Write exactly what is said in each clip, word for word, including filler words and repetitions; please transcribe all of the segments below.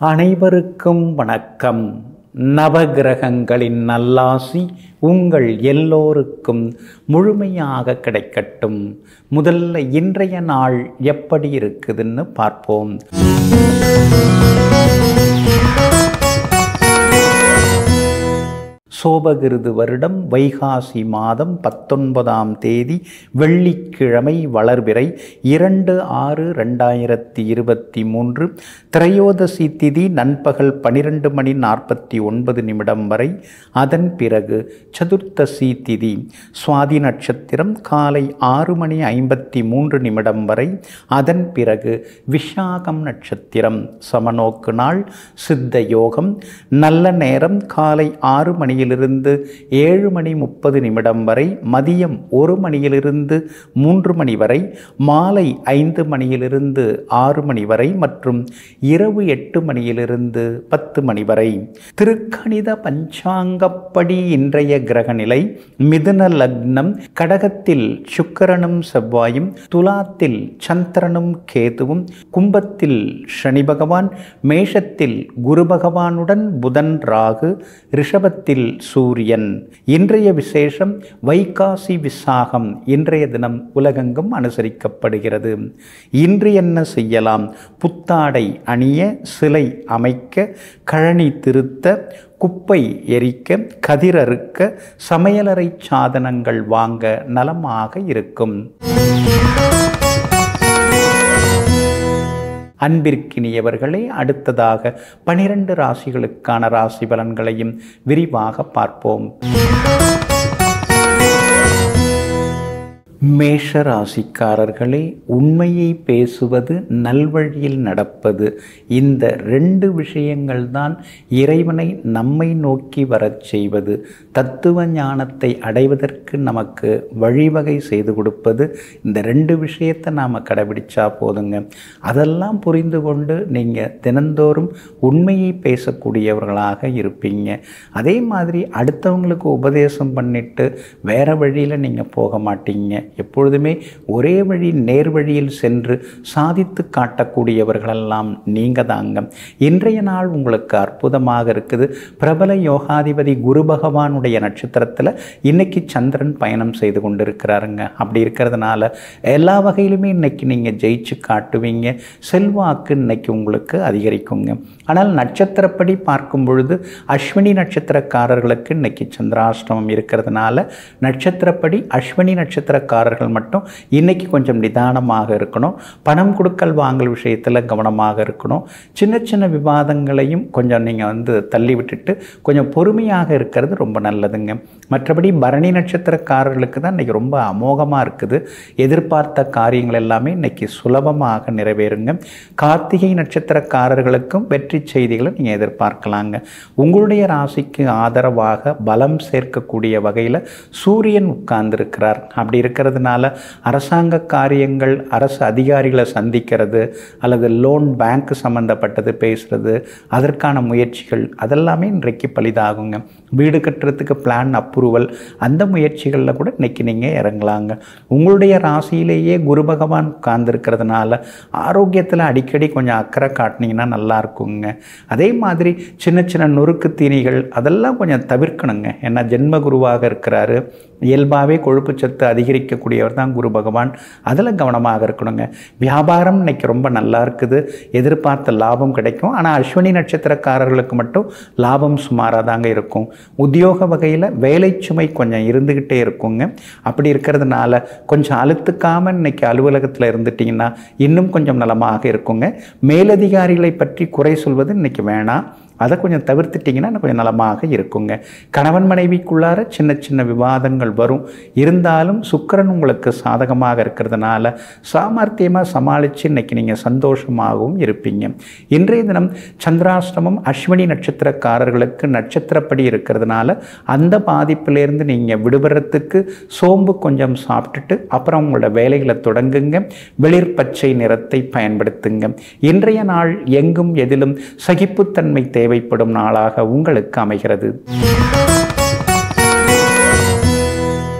அனைவருக்கும் வணக்கம். நவகிரகங்களின் நல்லாசி உங்கள் எல்லோருக்கும் முழுமையாக கிடைக்கட்டும். முதல்ல இன்றைய நாள் எப்படி இருக்குதுன்னு பார்ப்போம். சோபகிருது வருடம் வைகாசி மாதம் பத்தொன்பதாம் தேதி வெள்ளிக்கிழமை வளர்பிறை இரண்டு ஆறு ரெண்டாயிரத்தி இருபத்தி மூன்று திரையோதசி திதி நண்பகல் பனிரெண்டு மணி நாற்பத்தி ஒன்பது நிமிடம் வரை. அதன் பிறகு சதுர்த்தசி திதி சுவாதி நட்சத்திரம் காலை ஆறு மணி ஐம்பத்தி மூன்று நிமிடம் வரை. அதன் பிறகு விஷாகம் நட்சத்திரம் சமநோக்கு நாள் சித்த யோகம். நல்ல நேரம் காலை ஆறு மணியில் இருந்து ஏழு மணி முப்பது நிமிடம் வரை, மதியம் ஒரு மணியிலிருந்து மூன்று மணி வரை, மாலை ஐந்து மணியிலிருந்து ஆறு மணி வரை மற்றும் இரவு எட்டு மணியிலிருந்து பத்து மணி வரை. திருக்கணித பஞ்சாங்கப்படி இன்றைய கிரகநிலை மிதுன லக்னம், கடகத்தில் சுக்கிரனும் செவ்வாயும், துலாத்தில் சந்திரனும் கேதுவும், கும்பத்தில் சனி பகவான், மேஷத்தில் குரு பகவானுடன் புதன் ராகு, ரிஷபத்தில் சூரியன். இன்றைய விசேஷம் வைகாசி விசாகம். இன்றைய தினம் உலகெங்கும் அனுசரிக்கப்படுகிறது. இன்று என்ன செய்யலாம்? புத்தாடை அணிய, சிலை அமைக்க, கழனி திருத்த, குப்பை எரிக்க, கதிரறுக்க, சமையலறை சாதனங்கள் வாங்க நலமாக இருக்கும். அன்பிற்கினியவர்களே, அடுத்ததாக பனிரெண்டு ராசிகளுக்கான ராசி பலன்களையும் விரிவாக பார்ப்போம். மேஷ ராசிக்காரர்களே, உண்மையை பேசுவது, நல்வழியில் நடப்பது, இந்த ரெண்டு விஷயங்கள் தான் இறைவனை நம்மை நோக்கி வரச் செய்வது. தத்துவ ஞானத்தை அடைவதற்கு நமக்கு வழிவகை செய்து கொடுப்பது. இந்த ரெண்டு விஷயத்தை நாம் கடைபிடிச்சா போதுங்க. அதெல்லாம் புரிந்து கொண்டு நீங்கள் தினந்தோறும் உண்மையை பேசக்கூடியவர்களாக இருப்பீங்க. அதே மாதிரி அடுத்தவங்களுக்கு உபதேசம் பண்ணிட்டு வேற வழியில் நீங்கள் போக மாட்டீங்க. எப்பொழுதுமே ஒரே வழி, நேர் வழியில் சென்று சாதித்து காட்டக்கூடியவர்களெல்லாம் நீங்கள் தாங்க. இன்றைய நாள் உங்களுக்கு அற்புதமாக இருக்குது. பிரபல யோகாதிபதி குரு பகவானுடைய நட்சத்திரத்தில் இன்னைக்கு சந்திரன் பயணம் செய்து கொண்டு இருக்கிறாருங்க. அப்படி இருக்கிறதுனால எல்லா வகையிலுமே இன்னைக்கு நீங்கள் ஜெயிச்சு காட்டுவீங்க. செல்வாக்கு இன்னைக்கு உங்களுக்கு அதிகரிக்குங்க. ஆனால் நட்சத்திரப்படி பார்க்கும் பொழுது அஸ்வினி நட்சத்திரக்காரர்களுக்கு இன்னைக்கு சந்திராஷ்டமம் இருக்கிறதுனால நட்சத்திரப்படி அஸ்வினி நட்சத்திரக்காரர்கள் மட்டும் இன்னைக்கு கொஞ்சம் நிதானமாக இருக்கணும். பணம் கொடுக்கல் வாங்கல் விஷயத்தில் கவனமாக இருக்கணும். சின்ன சின்ன விவாதங்களையும் கொஞ்சம் நீங்கள் வந்து தள்ளி விட்டுட்டு கொஞ்சம் பொறுமையாக இருக்கிறது ரொம்ப நல்லதுங்க. மற்றபடி பரணி நட்சத்திரக்காரர்களுக்கு தான் இன்றைக்கி ரொம்ப அமோகமாக இருக்குது. எதிர்பார்த்த காரியங்கள் எல்லாமே இன்றைக்கி சுலபமாக நிறைவேறுங்க. கார்த்திகை நட்சத்திரக்காரர்களுக்கும் வெற்றி செய்திகளை நீங்கள் எதிர்பார்க்கலாங்க. உங்களுடைய ராசிக்கு ஆதரவாக பலம் சேர்க்கக்கூடிய வகையில் சூரியன் உட்கார்ந்திருக்கிறார். அப்படி இருக்கிறதுனால அரசாங்க காரியங்கள், அரசு அதிகாரிகளை சந்திக்கிறது அல்லது லோன் பேங்க் சம்மந்தப்பட்டது பேசுகிறது, அதற்கான முயற்சிகள் அதெல்லாமே இன்றைக்கு பலிதாகுங்க. வீடு கட்டுறதுக்கு பிளான் அப்ரூவல், அந்த முயற்சிகளில் கூட இன்றைக்கி நீங்கள் இறங்கலாங்க. உங்களுடைய ராசியிலேயே குரு பகவான் உட்கார்ந்துருக்கிறதுனால ஆரோக்கியத்தில் அடிக்கடி கொஞ்சம் அக்கறை காட்டினீங்கன்னா நல்லா இருக்குங்க. அதே மாதிரி சின்ன சின்ன நொறுக்கு தீனிகள் அதெல்லாம் கொஞ்சம் தவிர்க்கணுங்க. ஏன்னா ஜென்ம குருவாக இருக்கிறாரு. இயல்பாகவே கொழுப்பு சத்து அதிகரிக்கக்கூடியவர் தான் குரு பகவான். அதில் கவனமாக இருக்கணுங்க. வியாபாரம் இன்னைக்கு ரொம்ப நல்லா இருக்குது. எதிர்பார்த்த லாபம் கிடைக்கும். ஆனால் அஸ்வினி நட்சத்திரக்காரர்களுக்கு மட்டும் லாபம் சுமாராக தாங்க இருக்கும். உத்தியோக வகையில் வேலை சுமை கொஞ்சம் இருந்துக்கிட்டே இருக்குங்க. அப்படி இருக்கிறதுனால கொஞ்சம் அழுத்துக்காமல் இன்னைக்கு அலுவலகத்தில் இருந்துட்டிங்கன்னா இன்னும் கொஞ்சம் நலமாக இருக்குங்க. மேலதிகாரிகளை பற்றி குறை சொல்வது இன்னைக்கு வேணாம். அதை கொஞ்சம் தவிர்த்துட்டிங்கன்னா கொஞ்சம் நலமாக இருக்குங்க. கணவன் மனைவிக்குள்ளார சின்ன சின்ன விவாதங்கள் வரும். இருந்தாலும் சுக்கிரன் உங்களுக்கு சாதகமாக இருக்கிறதுனால சாமர்த்தியமாக சமாளித்து இன்றைக்கி நீங்கள் சந்தோஷமாகவும் இருப்பீங்க. இன்றைய தினம் சந்திராஷ்டமம் அஸ்வினி நட்சத்திரக்காரர்களுக்கு நட்சத்திரப்படி இருக்கிறதுனால அந்த பாதிப்பிலேருந்து நீங்கள் விடுபடுறதுக்கு சோம்பு கொஞ்சம் சாப்பிட்டுட்டு அப்புறம் உங்களோட வேலைகளை தொடங்குங்க. வெளிர் பச்சை நிறத்தை பயன்படுத்துங்க. இன்றைய நாள் எங்கும் எதிலும் சகிப்புத்தன்மை தேவை தேவைப்படும் நாளாக உங்களுக்கு அமைகிறது.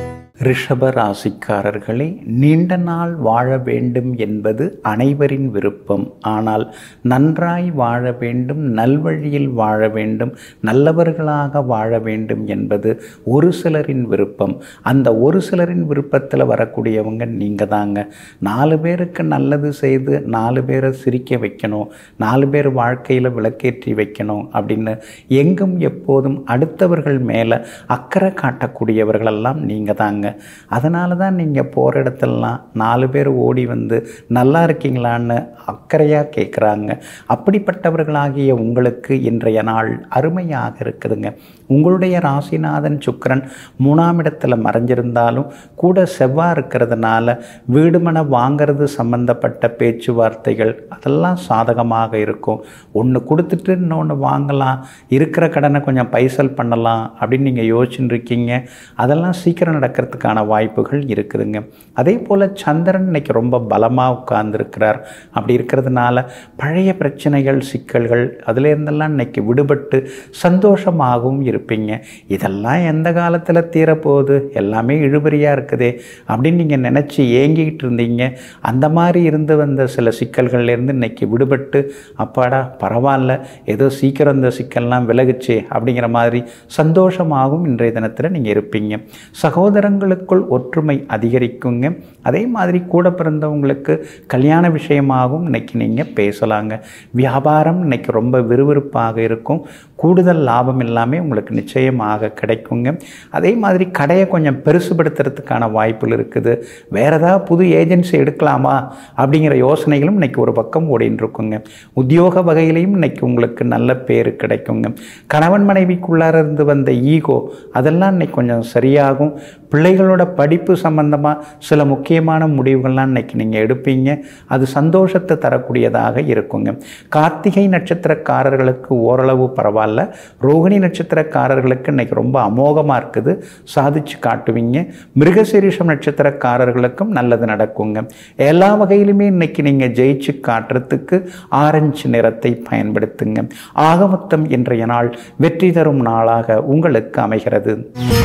ரிஷப ராசிக்காரர்களே, நீண்ட நாள் வாழ வேண்டும் என்பது அனைவரின் விருப்பம். ஆனால் நன்றாய் வாழ வேண்டும், நல்வழியில் வாழ வேண்டும், நல்லவர்களாக வாழ வேண்டும் என்பது ஒரு சிலரின் விருப்பம். அந்த ஒரு சிலரின் விருப்பத்தில் வரக்கூடியவங்க நீங்கள் தாங்க. நாலு பேருக்கு நல்லது செய்து நாலு பேரை சிரிக்க வைக்கணும், நாலு பேர் வாழ்க்கையில் விளக்கேற்றி வைக்கணும் அப்படின்னு எங்கும் எப்போதும் அடுத்தவர்கள் மேலே அக்கறை காட்டக்கூடியவர்களெல்லாம் நீங்கள் தாங்க. அதனால தான் நீங்கள் போகிற இடத்துலலாம் நாலு பேர் ஓடி வந்து நல்லா இருக்கீங்களான்னு அக்கறையாக கேட்குறாங்க. அப்படிப்பட்டவர்களாகிய உங்களுக்கு இன்றைய நாள் அருமையாக இருக்குதுங்க. உங்களுடைய ராசிநாதன் சுக்கிரன் மூணாம் இடத்துல மறைஞ்சிருந்தாலும் கூட செவ்வாய் இருக்கிறதுனால வீடுமனை வாங்கிறது சம்பந்தப்பட்ட பேச்சுவார்த்தைகள் அதெல்லாம் சாதகமாக இருக்கும். ஒன்று கொடுத்துட்டு இன்னொன்று வாங்கலாம், இருக்கிற கடனை கொஞ்சம் பைசல் பண்ணலாம் அப்படின்னு நீங்கள் யோசிச்சுட்டு இருக்கீங்க. அதெல்லாம் சீக்கிரம் நடக்கிறதுக்கான வாய்ப்புகள் இருக்குதுங்க. அதே போல் சந்திரன் இன்னைக்கு ரொம்ப பலமாக உட்கார்ந்துருக்கிறார். அப்படி இருக்கிறதுனால பழைய பிரச்சனைகள் சிக்கல்கள் அதுலேருந்தெல்லாம் இன்னைக்கு விடுபட்டு சந்தோஷமாகவும் இருப்பீங்க. இதெல்லாம் எந்த காலத்தில் தீரப்போகுது, எல்லாமே இழுபறியாக இருக்குதே அப்படின்னு நீங்கள் நினச்சி ஏங்கிக்கிட்டு இருந்தீங்க. அந்த மாதிரி இருந்து வந்த சில சிக்கல்கள்லேருந்து இன்னைக்கு விடுபட்டு அப்பாடா பரவாயில்ல, ஏதோ சீக்கிரம் இந்த சிக்கல்லாம் விலகுச்சே அப்படிங்கிற மாதிரி சந்தோஷமாகவும் இன்றைய தினத்தில் நீங்கள் இருப்பீங்க. சகோதரங்களுக்குள் ஒற்றுமை அதிகரிக்குங்க. அதே மாதிரி கூட பிறந்தவங்களுக்கு கல்யாண விஷயமாகவும் இன்னைக்கு நீங்கள் பேசலாங்க. வியாபாரம் இன்னைக்கு ரொம்ப விறுவிறுப்பாக இருக்கும். கூடுதல் லாபம் எல்லாமே உங்களுக்கு நிச்சயமாக கிடைக்குங்க. அதே மாதிரி கடையை கொஞ்சம் பெருசுபடுத்துறதுக்கான வாய்ப்புகள் இருக்குது. வேறு ஏதாவது புது ஏஜென்சி எடுக்கலாமா அப்படிங்கிற யோசனைகளும் இன்றைக்கி ஒரு பக்கம் ஓடின்னு இருக்குங்க. உத்தியோக வகையிலையும் இன்றைக்கி உங்களுக்கு நல்ல பேர் கிடைக்குங்க. கணவன் மனைவிக்குள்ளார இருந்து வந்த ஈகோ அதெல்லாம் இன்றைக்கி கொஞ்சம் சரியாகும். பிள்ளைகளோட படிப்பு சம்பந்தமாக சில முக்கியமான முடிவுகள்லாம் இன்றைக்கி நீங்கள் எடுப்பீங்க. அது சந்தோஷத்தை தரக்கூடியதாக இருக்குங்க. கார்த்திகை நட்சத்திரக்காரர்களுக்கு ஓரளவு பரவாயில்ல. ரோகிணி நட்சத்திரக்காரர்களுக்கு இன்றைக்கி ரொம்ப அமோகமாக இருக்குது, சாதிச்சு காட்டுவீங்க. மிருகசீரிஷம் நட்சத்திரக்காரர்களுக்கும் நல்லது நடக்குங்க. எல்லா வகையிலுமே இன்றைக்கி நீங்கள் ஜெயிச்சு காட்டுறதுக்கு ஆரஞ்சு நிறத்தை பயன்படுத்துங்க. ஆக மொத்தம் இன்றைய நாள் வெற்றி தரும் நாளாக உங்களுக்கு அமைகிறது.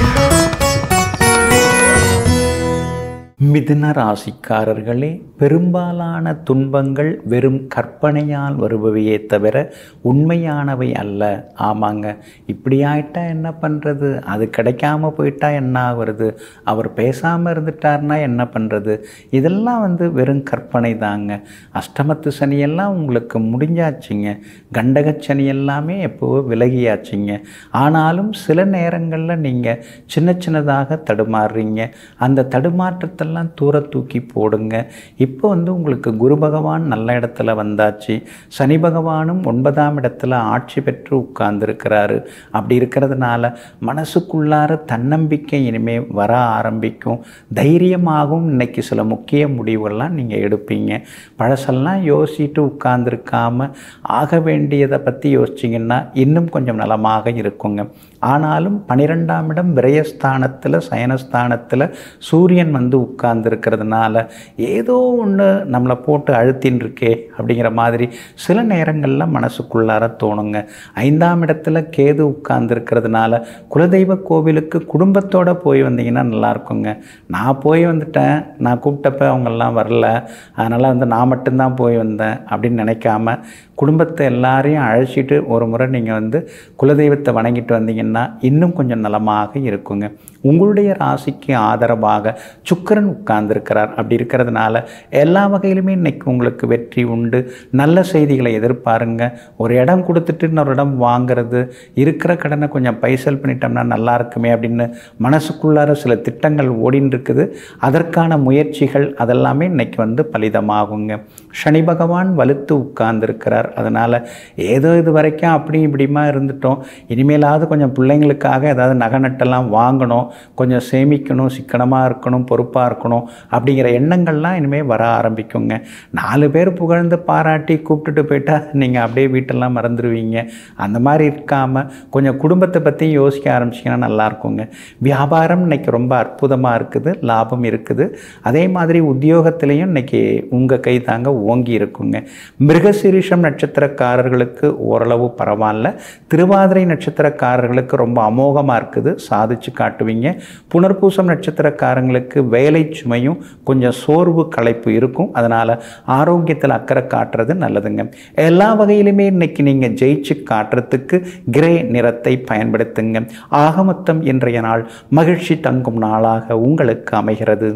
மிதுன ராசிக்காரர்களே, பெரும்பாலான துன்பங்கள் வெறும் கற்பனையால் வருபவையே தவிர உண்மையானவை அல்ல. ஆமாங்க, இப்படி ஆயிட்டா என்ன பண்ணுறது, அது கிடைக்காம போயிட்டா என்ன ஆகுறது, அவர் பேசாமல் இருந்துட்டார்னா என்ன பண்ணுறது, இதெல்லாம் வந்து வெறும் கற்பனை தாங்க. அஷ்டமத்து சனியெல்லாம் உங்களுக்கு முடிஞ்சாச்சுங்க. கண்டக சனி எல்லாமே எப்போவோ விலகியாச்சுங்க. ஆனாலும் சில நேரங்களில் நீங்கள் சின்ன சின்னதாக தடுமாறுறீங்க. அந்த தடுமாற்றத்தை எல்லாம் தூர தூக்கி போடுங்க. இப்போ வந்து உங்களுக்கு குரு பகவான் நல்ல இடத்துல வந்தாச்சு. சனி பகவானும் ஒன்பதாம் இடத்துல ஆட்சி பெற்று உட்கார்ந்துருக்கிறாரு. அப்படி இருக்கிறதுனால மனசுக்குள்ளார தன்னம்பிக்கை இனிமேல் வர ஆரம்பிக்கும். தைரியமாகவும் இன்னைக்கு சில முக்கிய முடிவுகள்லாம் நீங்கள் எடுப்பீங்க. பழசெல்லாம் யோசிச்சுட்டு உட்கார்ந்துருக்காம ஆக வேண்டியதை பற்றி யோசிச்சிங்கன்னா இன்னும் கொஞ்சம் நலமாக இருக்குங்க. ஆனாலும் பன்னிரெண்டாம் இடம் விரயஸ்தானத்தில் சயனஸ்தானத்தில் சூரியன் வந்து உட்கார்ந்துருக்கிறதுனால ஏதோ ஒன்று நம்மளை போட்டு அழுத்தின்னு இருக்கே அப்படிங்கிற மாதிரி சில நேரங்களில் மனசுக்குள்ளார தோணுங்க. ஐந்தாம் இடத்துல கேது உட்கார்ந்துருக்கிறதுனால குலதெய்வ கோவிலுக்கு குடும்பத்தோடு போய் வந்தீங்கன்னா நல்லாயிருக்குங்க. நான் போய் வந்துட்டேன், நான் கூப்பிட்டப்ப அவங்கெல்லாம் வரல, அதனால் வந்து நான் மட்டும்தான் போய் வந்தேன் அப்படின்னு நினைக்காம குடும்பத்தை எல்லாரையும் அழைச்சிட்டு ஒரு முறை நீங்கள் வந்து குலதெய்வத்தை வணங்கிட்டு வந்தீங்கன்னா இன்னும் கொஞ்சம் நலமாக இருக்குங்க. உங்களுடைய ராசிக்கு ஆதரவாக சுக்கிரன் உட்கார்ந்துருக்கிறார். அப்படி இருக்கிறதுனால எல்லா வகையிலுமே இன்றைக்கி உங்களுக்கு வெற்றி உண்டு. நல்ல செய்திகளை எதிர்பாருங்க. ஒரு இடம் கொடுத்துட்டு இன்னொரு இடம் வாங்கிறது, இருக்கிற கடனை கொஞ்சம் பைசல் பண்ணிட்டோம்னா நல்லா இருக்குமே அப்படின்னு மனசுக்குள்ளார சில திட்டங்கள் ஓடின்னு இருக்குது. அதற்கான முயற்சிகள் அதெல்லாமே இன்றைக்கி வந்து பலிதமாகுங்க. சனி பகவான் வலுத்து உட்கார்ந்துருக்கிறார். அதனால் ஏதோ இது வரைக்கும் அப்படி இப்படிமா இருந்துட்டோம், இனிமேலாவது கொஞ்சம் பிள்ளைங்களுக்காக ஏதாவது நகை நட்டெல்லாம் வாங்கணும், கொஞ்சம் சேமிக்கணும், சிக்கனமாக இருக்கணும், பொறுப்பாக இருக்கணும் அப்படிங்கிற எண்ணங்கள்லாம் இனிமேல் வர ஆரம்பிக்குங்க. நாலு பேர் புகழ்ந்து பாராட்டி கூப்பிட்டுட்டு போயிட்டால் நீங்கள் அப்படியே வீட்டெல்லாம் மறந்துடுவீங்க. அந்த மாதிரி இருக்காமல் கொஞ்சம் குடும்பத்தை பற்றி யோசிக்க ஆரம்பிச்சிங்கன்னா நல்லாயிருக்குங்க. வியாபாரம் இன்றைக்கி ரொம்ப அற்புதமாக இருக்குது, லாபம் இருக்குது. அதே மாதிரி உத்தியோகத்திலையும் இன்றைக்கி உங்கள் கை தாங்க ஓங்கி இருக்குங்க. மிருகசீரிஷம் நட்சத்திரக்காரர்களுக்கு ஓரளவு பரவாயில்ல. திருவாதிரை நட்சத்திரக்காரர்களுக்கு ரொம்ப அமோகமாக இருக்குது, சாதிச்சு காட்டுவீங்க. புனர்பூசம் நட்சத்திரக்காரங்களுக்கு வேலை சுமையும் கொஞ்சம் சோர்வு களைப்பு இருக்கும். அதனால் ஆரோக்கியத்தில் அக்கறை காட்டுறது நல்லதுங்க. எல்லா வகையிலுமே இன்னைக்கு நீங்கள் ஜெயிச்சு காட்டுறதுக்கு கிரே நிறத்தை பயன்படுத்துங்க. ஆகமொத்தம் இன்றைய நாள் மகிழ்ச்சி தங்கும் நாளாக உங்களுக்கு அமைகிறது.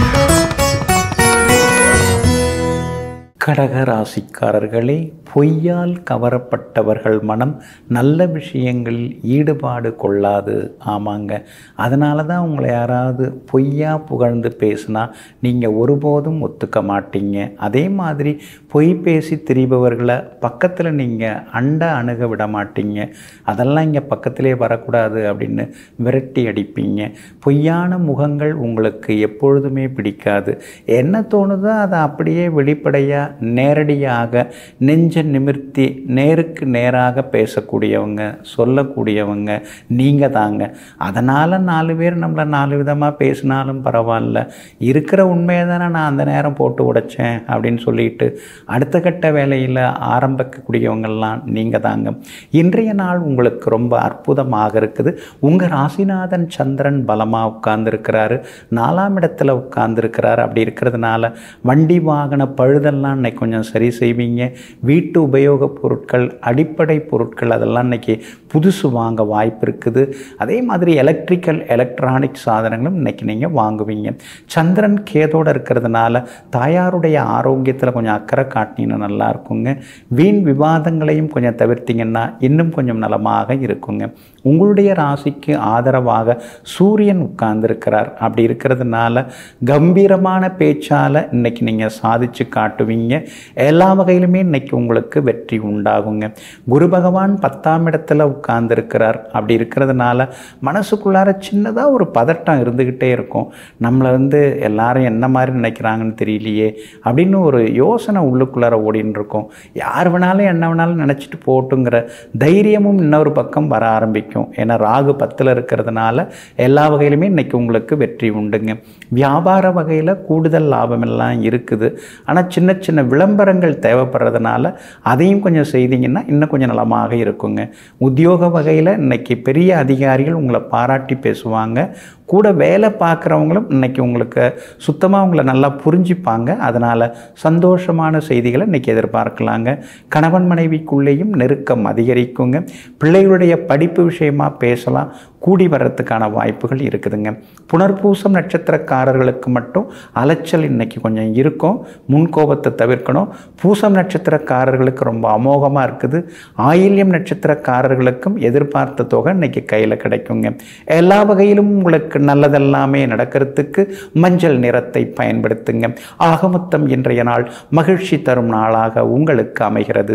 கடக ராசிக்காரர்களே, பொய்யால் கவரப்பட்டவர்கள் மனம் நல்ல விஷயங்களில் ஈடுபாடு கொள்ளாது. ஆமாங்க, அதனால தான் உங்களை யாராவது பொய்யா புகழ்ந்து பேசினா நீங்கள் ஒருபோதும் ஒத்துக்க மாட்டீங்க. அதே மாதிரி பொய் பேசி திரிபவர்களை பக்கத்தில் நீங்கள் அண்ட அணுக விட மாட்டீங்க. அதெல்லாம் இங்கே பக்கத்திலே வரக்கூடாது அப்படின்னு விரட்டி அடிப்பீங்க. பொய்யான முகங்கள் உங்களுக்கு எப்பொழுதுமே பிடிக்காது. என்ன தோணுதோ அதை அப்படியே வெளிப்படையாக நேரடியாக நெஞ்ச நிமிர்த்தி நேருக்கு நேராக பேசக்கூடியவங்க, சொல்லக்கூடியவங்க நீங்கள் தாங்க. அதனால் நாலு பேர் நம்மளை நாலு விதமாக பேசினாலும் பரவாயில்ல, இருக்கிற உண்மையை தானே நான் அந்த நேரம் போட்டு உடைச்சேன் அப்படின்னு சொல்லிட்டு அடுத்த கட்ட வேலையில் ஆரம்பிக்கக்கூடியவங்கள்லாம் நீங்கள் தாங்க. இன்றைய நாள் உங்களுக்கு ரொம்ப அற்புதமாக இருக்குது. உங்கள் ராசிநாதன் சந்திரன் பலமாக உட்கார்ந்துருக்கிறாரு, நாலாம் இடத்துல உட்கார்ந்துருக்கிறாரு. அப்படி இருக்கிறதுனால வண்டி வாகன பழுதெல்லாம் இன்னைக்கு கொஞ்சம் சரி செய்வீங்க. வீட்டு உபயோகப் பொருட்கள், அடிப்படை பொருட்கள் அதெல்லாம் இன்றைக்கி புதுசு வாங்க வாய்ப்பு இருக்குது. அதே மாதிரி எலக்ட்ரிக்கல் எலக்ட்ரானிக் சாதனங்களும் இன்றைக்கி நீங்கள் வாங்குவீங்க. சந்திரன் கேதோடு இருக்கிறதுனால தாயாருடைய ஆரோக்கியத்தில் கொஞ்சம் அக்கறை காட்டினீங்கன்னா நல்லா இருக்குங்க. வீண் விவாதங்களையும் கொஞ்சம் தவிர்த்திங்கன்னா இன்னும் கொஞ்சம் நலமாக இருக்குங்க. உங்களுடைய ராசிக்கு ஆதரவாக சூரியன் உட்கார்ந்துருக்கிறார். அப்படி இருக்கிறதுனால கம்பீரமான பேச்சால் இன்றைக்கி நீங்கள் சாதிச்சு காட்டுவீங்க. எல்லா வகையிலுமே இன்னைக்கு உங்களுக்கு வெற்றி உண்டாகுங்க. குரு பகவான் பத்தாம் இடத்துல உட்கார்ந்துருக்கிறார். அப்படி இருக்கிறதுனால மனசுக்குள்ளார சின்னதாக ஒரு பதட்டம் இருந்துக்கிட்டே இருக்கும். நம்மளை வந்து எல்லாரும் என்ன மாதிரி நினைக்கிறாங்கன்னு தெரியலையே அப்படின்னு ஒரு யோசனை உள்ளுக்குள்ளார ஓடின்னு இருக்கும். யார் வேணாலும் என்ன வேணாலும் நினச்சிட்டு போட்டுங்கிற தைரியமும் இன்னொரு பக்கம் வர ஆரம்பிக்கும். ஏன்னா ராகு பத்தில் இருக்கிறதுனால எல்லா வகையிலுமே இன்னைக்கு உங்களுக்கு வெற்றி உண்டுங்க. வியாபார வகையில் கூடுதல் லாபம் எல்லாம் இருக்குது. ஆனால் சின்ன சின்ன விளம்பரங்கள் தேவைப்படுறதுனால அதையும் கொஞ்சம் செய்தீங்கன்னா இன்னும் கொஞ்சம் நலமாக இருக்குங்க. உத்தியோக வகையில் இன்னைக்கு பெரிய அதிகாரிகள் உங்களை பாராட்டி பேசுவாங்க. கூட வேலை பார்க்குறவங்களும் இன்றைக்கி உங்களுக்கு சுத்தமாக உங்களை நல்லா புரிஞ்சுப்பாங்க. அதனால் சந்தோஷமான செய்திகளை இன்றைக்கி எதிர்பார்க்கலாங்க. கணவன் மனைவிக்குள்ளேயும் நெருக்கம் அதிகரிக்குங்க. பிள்ளைகளுடைய படிப்பு விஷயமாக பேசலாம், கூடி வர்றதுக்கான வாய்ப்புகள் இருக்குதுங்க. புனர்பூசம் நட்சத்திரக்காரர்களுக்கு மட்டும் அலைச்சல் இன்றைக்கி கொஞ்சம் இருக்கும், முன்கோபத்தை தவிர்க்கணும். பூசம் நட்சத்திரக்காரர்களுக்கு ரொம்ப அமோகமாக இருக்குது. ஆயில்யம் நட்சத்திரக்காரர்களுக்கும் எதிர்பார்த்த தொகை இன்றைக்கி கையில் கிடைக்குங்க. எல்லா வகையிலும் உங்களுக்கு நல்லதெல்லாமே நடக்கிறதுக்கு மஞ்சள் நிறத்தை பயன்படுத்துங்க. ஆகமொத்தம் இன்றைய நாள் மகிழ்ச்சி தரும் நாளாக உங்களுக்கு அமைகிறது.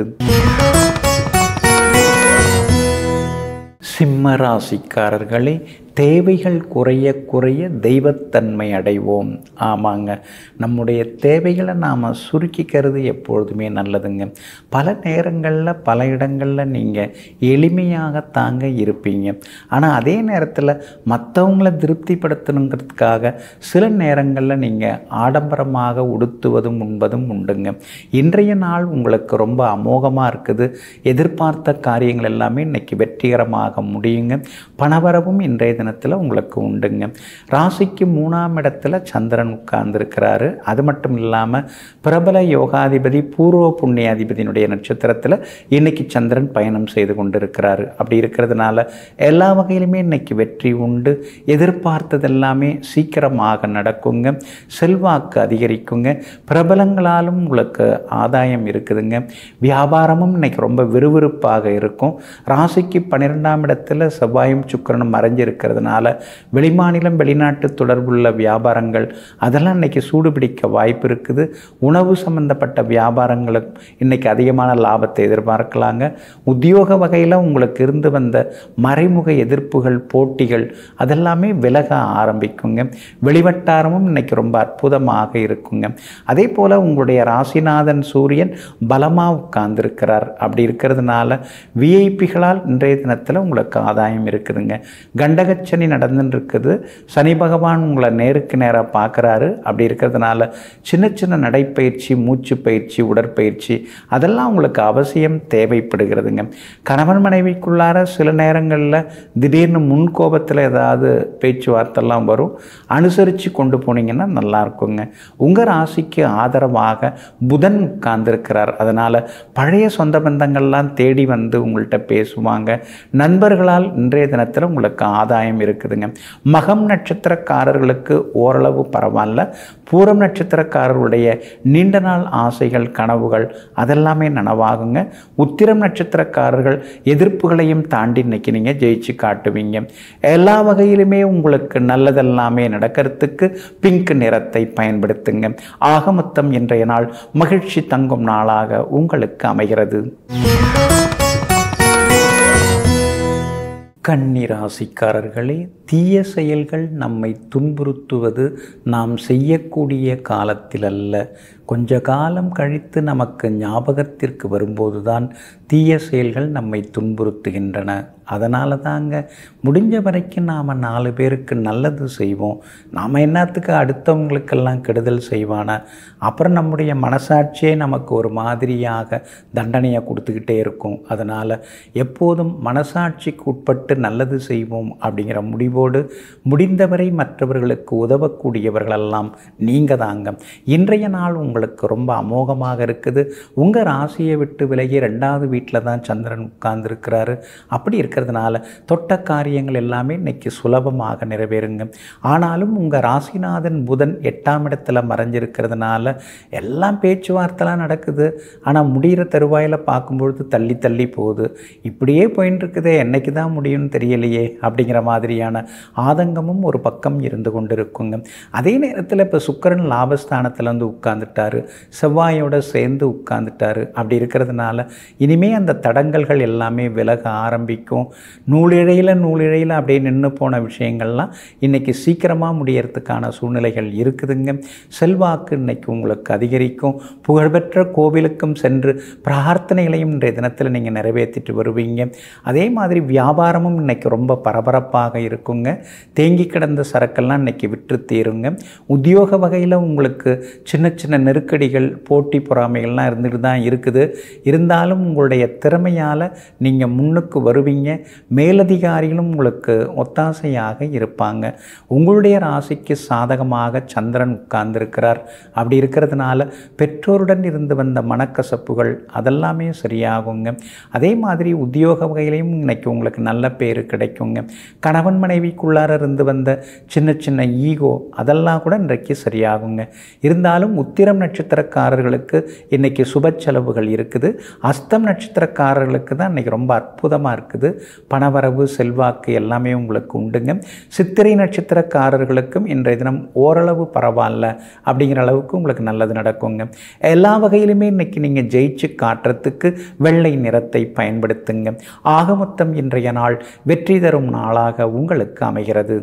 சிம்ம ராசிக்காரர்களே, தேவைகள் குறைய குறைய தெய்வத்தன்மை அடைவோம். ஆமாங்க, நம்முடைய தேவைகளை நாம் சுருக்கிக்கிறது எப்பொழுதுமே நல்லதுங்க. பல நேரங்களில் பல இடங்களில் நீங்கள் எளிமையாகத்தாங்க இருப்பீங்க. ஆனால் அதே நேரத்தில் மற்றவங்களை திருப்திப்படுத்தணுங்கிறதுக்காக சில நேரங்களில் நீங்கள் ஆடம்பரமாக உடுத்துவதும் உண்பதும் உண்டுங்க. இன்றைய நாள் உங்களுக்கு ரொம்ப அமோகமாக இருக்குது. எதிர்பார்த்த காரியங்கள் எல்லாமே இன்றைக்கி வெற்றிகரமாக முடியுங்க. பணவரவும் இன்றைய தினத்தில் உங்களுக்கு உண்டுங்க. ராசிக்கு மூணாம் இடத்துல சந்திரன் உட்கார்ந்துருக்கிறாரு. அது மட்டும் இல்லாமல் பிரபல யோகாதிபதி பூர்வ புண்ணியாதிபதியினுடைய நட்சத்திரத்தில் இன்னைக்கு சந்திரன் பயணம் செய்து கொண்டு இருக்கிறாரு. அப்படி இருக்கிறதுனால எல்லா வகையிலுமே இன்னைக்கு வெற்றி உண்டு. எதிர்பார்த்தது எல்லாமே சீக்கிரமாக நடக்குங்க. செல்வாக்கு அதிகரிக்குங்க. பிரபலங்களாலும் உங்களுக்கு ஆதாயம் இருக்குதுங்க. வியாபாரமும் இன்னைக்கு ரொம்ப விறுவிறுப்பாக இருக்கும். ராசிக்கு பன்னிரெண்டாம் இடத்துல செவ்வாயும் சுக்கிரனும் மறைஞ்சிருக்கிறதுனால வெளிமாநிலம் வெளிநாட்டு தொடர்புள்ள வியாபாரங்கள் அதெல்லாம் இன்னைக்கு சூடுபிடிக்க வாய்ப்பு இருக்குது. உணவு சம்பந்தப்பட்ட வியாபாரங்களுக்கு இன்னைக்கு அதிகமான லாபத்தை எதிர்பார்க்கலாங்க. உத்தியோக வகையில் உங்களுக்கு இருந்து வந்த மறைமுக எதிர்ப்புகள், போட்டிகள் அதெல்லாமே விலக ஆரம்பிக்குங்க. வெளிவட்டாரமும் இன்னைக்கு ரொம்ப அற்புதமாக இருக்குங்க. அதே போல் உங்களுடைய ராசிநாதன் சூரியன் பலமாக உட்கார்ந்துருக்கிறார். அப்படி இருக்கிறதுனால விஐபிகளால் இன்றைய தினத்தில் உங்களுக்கு ஆதாயம் இருக்குதுங்க. கண்டக ஏழரை நடந்துட்டு இருக்குது. சனி பகவான் உங்களை நேருக்கு நேராக பார்க்குறாரு. அப்படி இருக்கிறதுனால சின்ன சின்ன நடைப்பயிற்சி, மூச்சு பயிற்சி, உடற்பயிற்சி அதெல்லாம் உங்களுக்கு அவசியம் தேவைப்படுகிறதுங்க. கணவன் மனைவிக்குள்ளார சில நேரங்களில் திடீர்னு முன்கோபத்தில் ஏதாவது பேச்சுவார்த்தைலாம் வரும். அனுசரித்து கொண்டு போனீங்கன்னா நல்லா இருக்குங்க. உங்கள் ராசிக்கு ஆதரவாக புதன் உட்கார்ந்துருக்கிறார். அதனால் பழைய சொந்த பந்தங்கள்லாம் தேடி வந்து உங்கள்கிட்ட பேசுவாங்க. நண்பர்களால் இன்றைய தினத்தில் உங்களுக்கு ஆதாயம் இருக்குதுங்க. மகம் நட்சத்திரக்காரர்களுக்கு ஓரளவு பரவாயில்ல. பூரம் நட்சத்திரக்காரர்களுடைய நீண்ட நாள் ஆசைகள், கனவுகள் அதெல்லாமே நனவாகுங்க. உத்திரம் நட்சத்திரக்காரர்கள் எதிர்ப்புகளையும் தாண்டி இன்னைக்கு நீங்கள் ஜெயிச்சு காட்டுவீங்க. எல்லா வகையிலுமே உங்களுக்கு நல்லதெல்லாமே நடக்கிறதுக்கு பிங்க் நிறத்தை பயன்படுத்துங்க. ஆக மொத்தம் இன்றைய நாள் மகிழ்ச்சி தங்கும் நாளாக உங்களுக்கு அமைகிறது. கன்னி ராசிக்காரர்களே, தீய செயல்கள் நம்மை துன்புறுத்துவது நாம் செய்யக்கூடிய காலத்தில் அல்ல, கொஞ்ச காலம் கழித்து நமக்கு ஞாபகத்திற்கு வரும்போது தான் தீய செயல்கள் நம்மை துன்புறுத்துகின்றன. அதனால தாங்க முடிஞ்ச வரைக்கும் நாம் நாலு பேருக்கு நல்லது செய்வோம். நாம் என்னத்துக்கு அடுத்தவங்களுக்கெல்லாம் கெடுதல் செய்வானா? அப்புறம் நம்முடைய மனசாட்சியே நமக்கு ஒரு மாதிரியாக தண்டனையை கொடுத்துக்கிட்டே இருக்கும். அதனால் எப்போதும் மனசாட்சிக்கு உட்பட்டு நல்லது செய்வோம் அப்படிங்கிற முடிவோடு முடிந்தவரை மற்றவர்களுக்கு உதவக்கூடியவர்களெல்லாம் நீங்கள் தாங்க. இன்றைய நாள் உங்களுக்கு ரொம்ப அமோகமாக இருக்குது. உங்கள் ராசியை விட்டு விலகி ரெண்டாவது வீட்டில் தான் சந்திரன் உட்கார்ந்துருக்கிறாரு. அப்படி இருக்கிறதுனால தொட்ட காரியங்கள் எல்லாமே இன்னைக்கு சுலபமாக நிறைவேறுங்க. ஆனாலும் உங்கள் ராசிநாதன் புதன் எட்டாம் இடத்துல மறைஞ்சிருக்கிறதுனால எல்லாம் பேச்சுவார்த்தைலாம் நடக்குது. ஆனால் முடிகிற தருவாயில் பார்க்கும்பொழுது தள்ளி தள்ளி போகுது. இப்படியே போயின்னு இருக்குதே, என்னைக்கு தான் முடியும்னு தெரியலையே அப்படிங்கிற மாதிரியான ஆதங்கமும் ஒரு பக்கம் இருந்து கொண்டு இருக்குங்க. அதே நேரத்தில் இப்போ சுக்கிரன் லாபஸ்தானத்தில் வந்து உட்கார்ந்துட்டாரு, செவ்வாயோட சேர்ந்து உட்கார்ந்துட்டாரு. அப்படி இருக்கிறதுனால இனிமே அந்த தடங்கல்கள் எல்லாமே விலக ஆரம்பிக்கும். நூலிழையில் நூலிழையில் அப்படியே நின்று போன விஷயங்கள்லாம் இன்றைக்கி சீக்கிரமாக முடியறதுக்கான சூழ்நிலைகள் இருக்குதுங்க. செல்வாக்கு இன்னைக்கு உங்களுக்கு அதிகரிக்கும். புகழ்பெற்ற கோவிலுக்கும் சென்று பிரார்த்தனைகளையும் இன்றைய தினத்தில் நீங்கள் நிறைவேற்றிட்டு வருவீங்க. அதே மாதிரி வியாபாரமும் இன்னைக்கு ரொம்ப பரபரப்பாக இருக்குங்க. தேங்கி கிடந்த சரக்கெல்லாம் இன்னைக்கு விற்று தீருங்க. உத்தியோக வகையில் உங்களுக்கு சின்ன சின்ன நெருக்கடிகள், போட்டி பொறாமைகள்லாம் இருந்துட்டு தான் இருக்குது. இருந்தாலும் உங்களுடைய திறமையால் நீங்கள் முன்னுக்கு வருவீங்க. மேலதிகாரிகளும் உங்களுக்கு ஒத்தாசையாக இருப்பாங்க. உங்களுடைய ராசிக்கு சாதகமாக சந்திரன் உட்கார்ந்திருக்கிறார். அப்படி இருக்கிறதுனால பெற்றோருடன் இருந்து வந்த மனக்கசப்புகள் அதெல்லாமே சரியாகுங்க. அதே மாதிரி உத்தியோக வகையிலையும் இன்னைக்கு உங்களுக்கு நல்ல பேர் கிடைக்குங்க. கணவன் மனைவிக்குள்ளார இருந்து வந்த சின்ன சின்ன ஈகோ அதெல்லாம் கூட இன்றைக்கு சரியாகுங்க. இருந்தாலும் உத்திரம் நட்சத்திரக்காரர்களுக்கு இன்னைக்கு சுப செலவுகள் இருக்குது. அஸ்தம் நட்சத்திரக்காரர்களுக்கு தான் இன்னைக்கு ரொம்ப அற்புதமாக இருக்குது. பணவரவு, செல்வாக்கு எல்லாமே உங்களுக்கு உண்டுங்க. சித்திரை நட்சத்திரக்காரர்களுக்கும் இன்றைய தினம் ஓரளவு பரவாயில்ல அப்படிங்கிற அளவுக்கு உங்களுக்கு நல்லது நடக்குங்க. எல்லா வகையிலுமே இன்னைக்கு நீங்கள் ஜெயிச்சு காட்டுறதுக்கு வெள்ளை நிறத்தை பயன்படுத்துங்க. ஆக மொத்தம் இன்றைய நாள் வெற்றி தரும் நாளாக உங்களுக்கு அமைகிறது.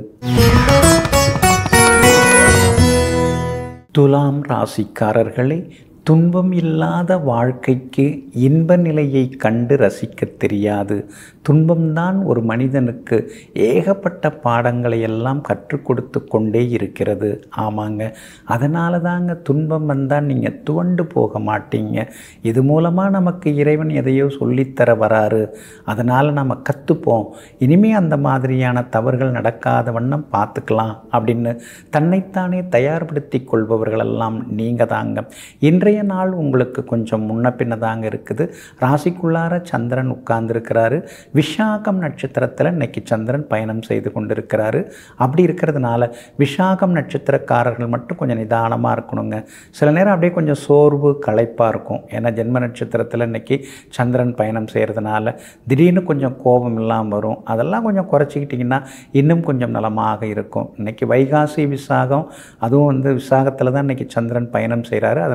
துலாம் ராசிக்காரர்களே, துன்பம் இல்லாத வாழ்க்கைக்கு இன்ப நிலையை கண்டு ரசிக்க தெரியாது. துன்பம்தான் ஒரு மனிதனுக்கு ஏகப்பட்ட பாடங்களை எல்லாம் கற்றுக் கொடுத்து கொண்டே இருக்கிறது. ஆமாங்க, அதனால தாங்க துன்பம் வந்தால் நீங்கள் துவண்டு போக மாட்டீங்க. இது மூலமாக நமக்கு இறைவன் எதையோ சொல்லித்தர வராரு, அதனால் நம்ம கற்றுப்போம், இனிமேல் அந்த மாதிரியான தவறுகள் நடக்காத வண்ணம் பார்த்துக்கலாம் அப்படின்னு தன்னைத்தானே தயார்படுத்தி கொள்பவர்களெல்லாம் நீங்கள் தாங்க. இன்றைய நாள் உங்களுக்கு கொஞ்சம் முன்ன பின்ன தாங்க இருக்குது. ராசிக்குள்ளார சந்திரன் உட்கார்ந்துருக்கிறாரு. விஷாகம் நட்சத்திரத்தில் இன்னைக்கு சந்திரன் பயணம் செய்து கொண்டிருக்கிறாரு. அப்படி இருக்கிறதுனால விஷாகம் நட்சத்திரக்காரர்கள் மட்டும் கொஞ்சம் நிதானமாக இருக்கணுங்க. சில நேரம் அப்படியே கொஞ்சம் சோர்வு, களைப்பாக இருக்கும். ஏன்னா ஜென்ம நட்சத்திரத்தில் இன்னைக்கு சந்திரன் பயணம் செய்கிறதுனால திடீர்னு கொஞ்சம் கோபம் இல்லாமல் வரும். அதெல்லாம் கொஞ்சம் குறைச்சிக்கிட்டிங்கன்னா இன்னும் கொஞ்சம் நலமாக இருக்கும். இன்றைக்கி வைகாசி விசாகம், அதுவும் வந்து விசாகத்தில் தான் இன்றைக்கி சந்திரன் பயணம் செய்கிறாரு. அதனால்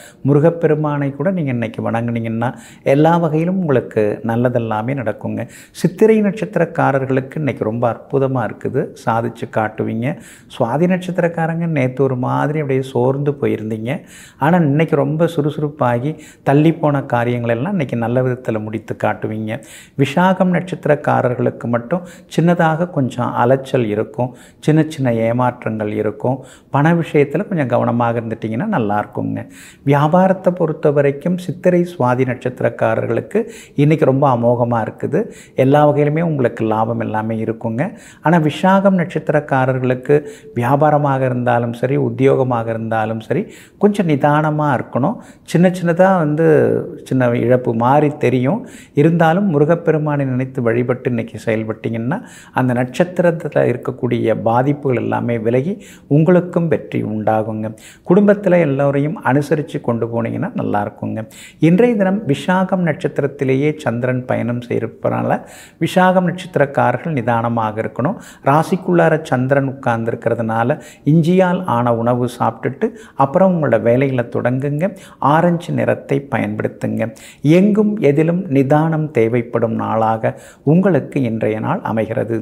முருகப்பெருமானை கூட நீங்கள் இன்றைக்கி வணங்குனீங்கன்னா எல்லா வகையிலும் உங்களுக்கு நல்லதெல்லாமே நடக்குங்க. சித்திரை நட்சத்திரக்காரர்களுக்கு இன்றைக்கி ரொம்ப அற்புதமாக இருக்குது, சாதிச்சு காட்டுவீங்க. சுவாதி நட்சத்திரக்காரங்க நேற்று ஒரு மாதிரி அப்படியே சோர்ந்து போயிருந்தீங்க, ஆனால் இன்றைக்கி ரொம்ப சுறுசுறுப்பாகி தள்ளி போன காரியங்கள் எல்லாம் இன்றைக்கி நல்ல விதத்தில் முடித்து காட்டுவீங்க. விசாகம் நட்சத்திரக்காரர்களுக்கு மட்டும் சின்னதாக கொஞ்சம் அலைச்சல் இருக்கும், சின்ன சின்ன ஏமாற்றங்கள் இருக்கும். பண விஷயத்தில் கொஞ்சம் கவனமாக இருந்துட்டிங்கன்னா நல்லா இருக்குங்க. வியாபாரத்தை பொறுத்த வரைக்கும் சித்திரை சுவாதி நட்சத்திரக்காரர்களுக்கு இன்றைக்கி ரொம்ப அமோகமாக இருக்குது, எல்லா வகையிலுமே உங்களுக்கு லாபம் எல்லாமே இருக்குங்க. ஆனால் விசாகம் நட்சத்திரக்காரர்களுக்கு வியாபாரமாக இருந்தாலும் சரி, உத்தியோகமாக இருந்தாலும் சரி, கொஞ்சம் நிதானமாக இருக்கணும். சின்ன சின்னதாக வந்து சின்ன இழப்பு மாதிரி தெரியும், இருந்தாலும் முருகப்பெருமானை நினைத்து வழிபட்டு இன்றைக்கி செயல்பட்டிங்கன்னா அந்த நட்சத்திரத்தில் இருக்கக்கூடிய பாதிப்புகள் எல்லாமே விலகி உங்களுக்கும் வெற்றி உண்டாகுங்க. குடும்பத்தில் எல்லோரையும் அனுசரித்து கொண்டு போனீங்கன்னா நல்லா இருக்குங்க. இன்றைய தினம் விசாகம் நட்சத்திரத்திலேயே சந்திரன் பயணம் செய்கிறதுனால விசாகம் நட்சத்திரக்காரர்கள் நிதானமாக இருக்கணும். ராசிக்குள்ளார சந்திரன் உட்கார்ந்துருக்கிறதுனால இஞ்சியால் ஆன உணவு சாப்பிட்டுட்டு அப்புறம் உங்களோட வேலைகளை தொடங்குங்க. ஆரஞ்சு நிறத்தை பயன்படுத்துங்க. எங்கும் எதிலும் நிதானம் தேவைப்படும் நாளாக உங்களுக்கு இன்றைய நாள் அமைகிறது.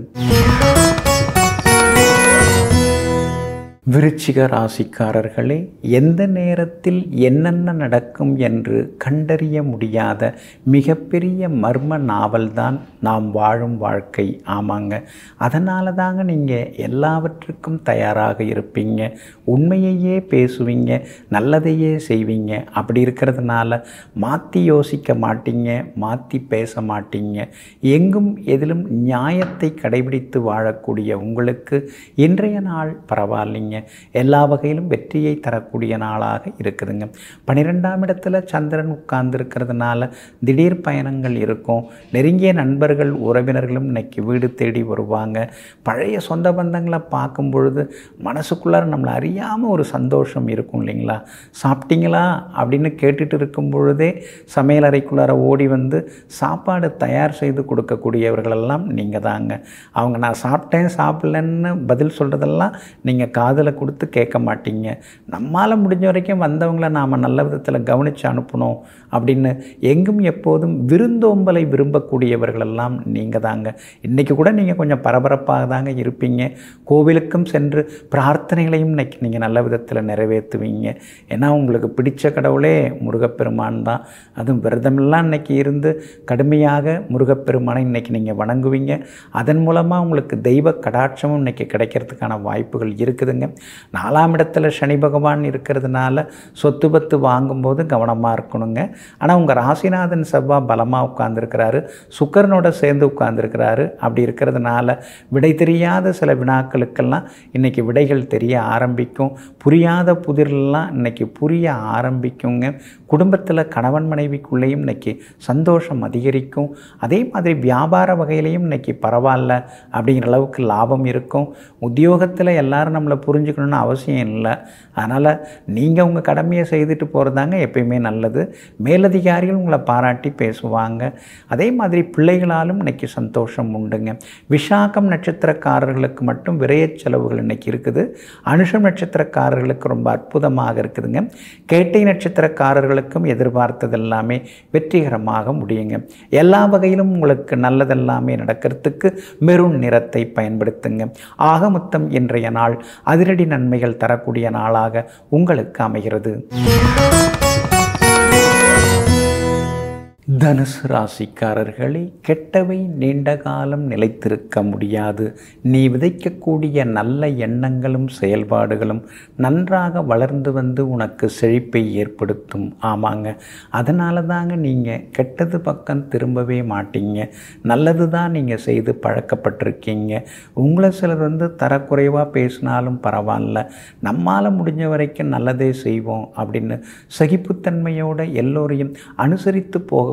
விருச்சிக ராசிக்காரர்களே, எந்த நேரத்தில் என்னென்ன நடக்கும் என்று கண்டறிய முடியாத மிகப்பெரிய மர்ம நாவல்தான் நாம் வாழும் வாழ்க்கை. ஆமாங்க, அதனால தாங்க நீங்கள் எல்லாவற்றுக்கும் தயாராக இருப்பீங்க, உண்மையையே பேசுவீங்க, நல்லதையே செய்வீங்க. அப்படி இருக்கிறதுனால மாற்றி யோசிக்க மாட்டீங்க, மாற்றி பேச மாட்டீங்க. எங்கும் எதிலும் நியாயத்தை கடைபிடித்து வாழக்கூடிய உங்களுக்கு இன்றைய நாள் பரவாயில்லைங்க, எல்லா வகையிலும் வெற்றியை தரக்கூடிய நாளாக இருக்குதுங்க. பன்னிரெண்டாம் இடத்துல சந்திரன் உட்கார்ந்து இருக்கிறதுனால திடீர் பயணங்கள் இருக்கும். நெருங்கிய நண்பர்கள் உறவினர்களும் இன்னைக்கு வீடு தேடி வருவாங்க. பழைய சொந்த பந்தங்களை பார்க்கும் பொழுது மனசுக்குள்ளார நம்மளை அறியாமல் ஒரு சந்தோஷம் இருக்கும் இல்லைங்களா? சாப்பிட்டீங்களா அப்படின்னு கேட்டுட்டு இருக்கும் பொழுதே சமையல் அறைக்குள்ளார ஓடி வந்து சாப்பாடு தயார் செய்து கொடுக்கக்கூடியவர்களெல்லாம் நீங்கள் தாங்க. அவங்க நான் சாப்பிட்டேன் சாப்பிட்லன்னு பதில் சொல்கிறதெல்லாம் நீங்கள் காதில் கொடுத்து கேட்க மாட்டீங்க. நம்மால் முடிஞ்ச வரைக்கும் வந்தவங்களை நாம் நல்ல விதத்தில் கவனித்து அனுப்பணும் அப்படின்னு எங்கும் எப்போதும் விருந்தோம்பலை விரும்பக்கூடியவர்களெல்லாம் நீங்கள் தாங்க. இன்றைக்கி கூட நீங்கள் கொஞ்சம் பரபரப்பாக தாங்க இருப்பீங்க. கோவிலுக்கும் சென்று பிரார்த்தனைகளையும் இன்றைக்கி நீங்கள் நல்ல விதத்தில் நிறைவேற்றுவீங்க. ஏன்னா உங்களுக்கு பிடிச்ச கடவுளே முருகப்பெருமான் தான். அதுவும் விரதமெல்லாம் இன்றைக்கி இருந்து கடுமையாக முருகப்பெருமானை இன்றைக்கி நீங்கள் வணங்குவீங்க. அதன் மூலமாக உங்களுக்கு தெய்வ கடாட்சமும் இன்றைக்கி கிடைக்கிறதுக்கான வாய்ப்புகள் இருக்குதுங்க. நாலாம் இடத்துல சனி பகவான் இருக்கிறதுனால சொத்து பத்து வாங்கும்போது கவனமாக இருக்கணுங்க. ஆனால் உங்கள் ராசிநாதன் செவ்வாய் பலமாக உட்கார்ந்துருக்கிறாரு, சுக்கரனோட சேர்ந்து உட்கார்ந்துருக்கிறாரு. அப்படி இருக்கிறதுனால விடை தெரியாத சில வினாக்களுக்கெல்லாம் இன்றைக்கி விடைகள் தெரிய ஆரம்பிக்கும். புரியாத புதிரெல்லாம் இன்றைக்கி புரிய ஆரம்பிக்குங்க. குடும்பத்தில் கணவன் மனைவிக்குள்ளேயும் இன்றைக்கி சந்தோஷம் அதிகரிக்கும். அதே மாதிரி வியாபார வகையிலையும் இன்றைக்கி பரவாயில்ல அப்படிங்கிற அளவுக்கு லாபம் இருக்கும். உத்தியோகத்தில் எல்லாரும் நம்மளை புரிஞ்சுக்கணுன்னு அவசியம் இல்லை. அதனால் நீங்கள் உங்கள் கடமையை செய்துட்டு போகிறதாங்க எப்பயுமே நல்லது. மேலதிகாரிகள் உங்களை பாராட்டி பேசுவாங்க. அதே மாதிரி பிள்ளைகளாலும் இன்றைக்கி சந்தோஷம் உண்டுங்க. விசாகம் நட்சத்திரக்காரர்களுக்கு மட்டும் விரைய செலவுகள் இன்றைக்கி இருக்குது. அனுஷம் நட்சத்திரக்காரர்களுக்கு ரொம்ப அற்புதமாக இருக்குதுங்க. கேட்டை நட்சத்திரக்காரர்களுக்கும் எதிர்பார்த்தது எல்லாமே வெற்றிகரமாக முடியுங்க. எல்லா வகையிலும் உங்களுக்கு நல்லதெல்லாமே நடக்கிறதுக்கு மெரூன் நிறத்தை பயன்படுத்துங்க. ஆக மொத்தம் இன்றைய நாள் அதிரடி நன்மைகள் தரக்கூடிய நாளாக உங்களுக்கு அமைகிறது. தனுசு ராசிக்காரர்களே, கெட்டவை நீண்ட காலம் நிலைத்திருக்க முடியாது. நீ விதைக்கக்கூடிய நல்ல எண்ணங்களும் செயல்பாடுகளும் நன்றாக வளர்ந்து வந்து உனக்கு செழிப்பை ஏற்படுத்தும். ஆமாங்க, அதனால தாங்க நீங்கள் கெட்டது பக்கம் திரும்பவே மாட்டீங்க. நல்லது தான் நீங்கள் செய்து பழக்கப்பட்டிருக்கீங்க. உங்களை சிலர் வந்து தரக்குறைவாக பேசினாலும் பரவாயில்ல, நம்மால் முடிஞ்ச வரைக்கும் நல்லதே செய்வோம் அப்படின்னு சகிப்புத்தன்மையோடு எல்லோரையும் அனுசரித்து போக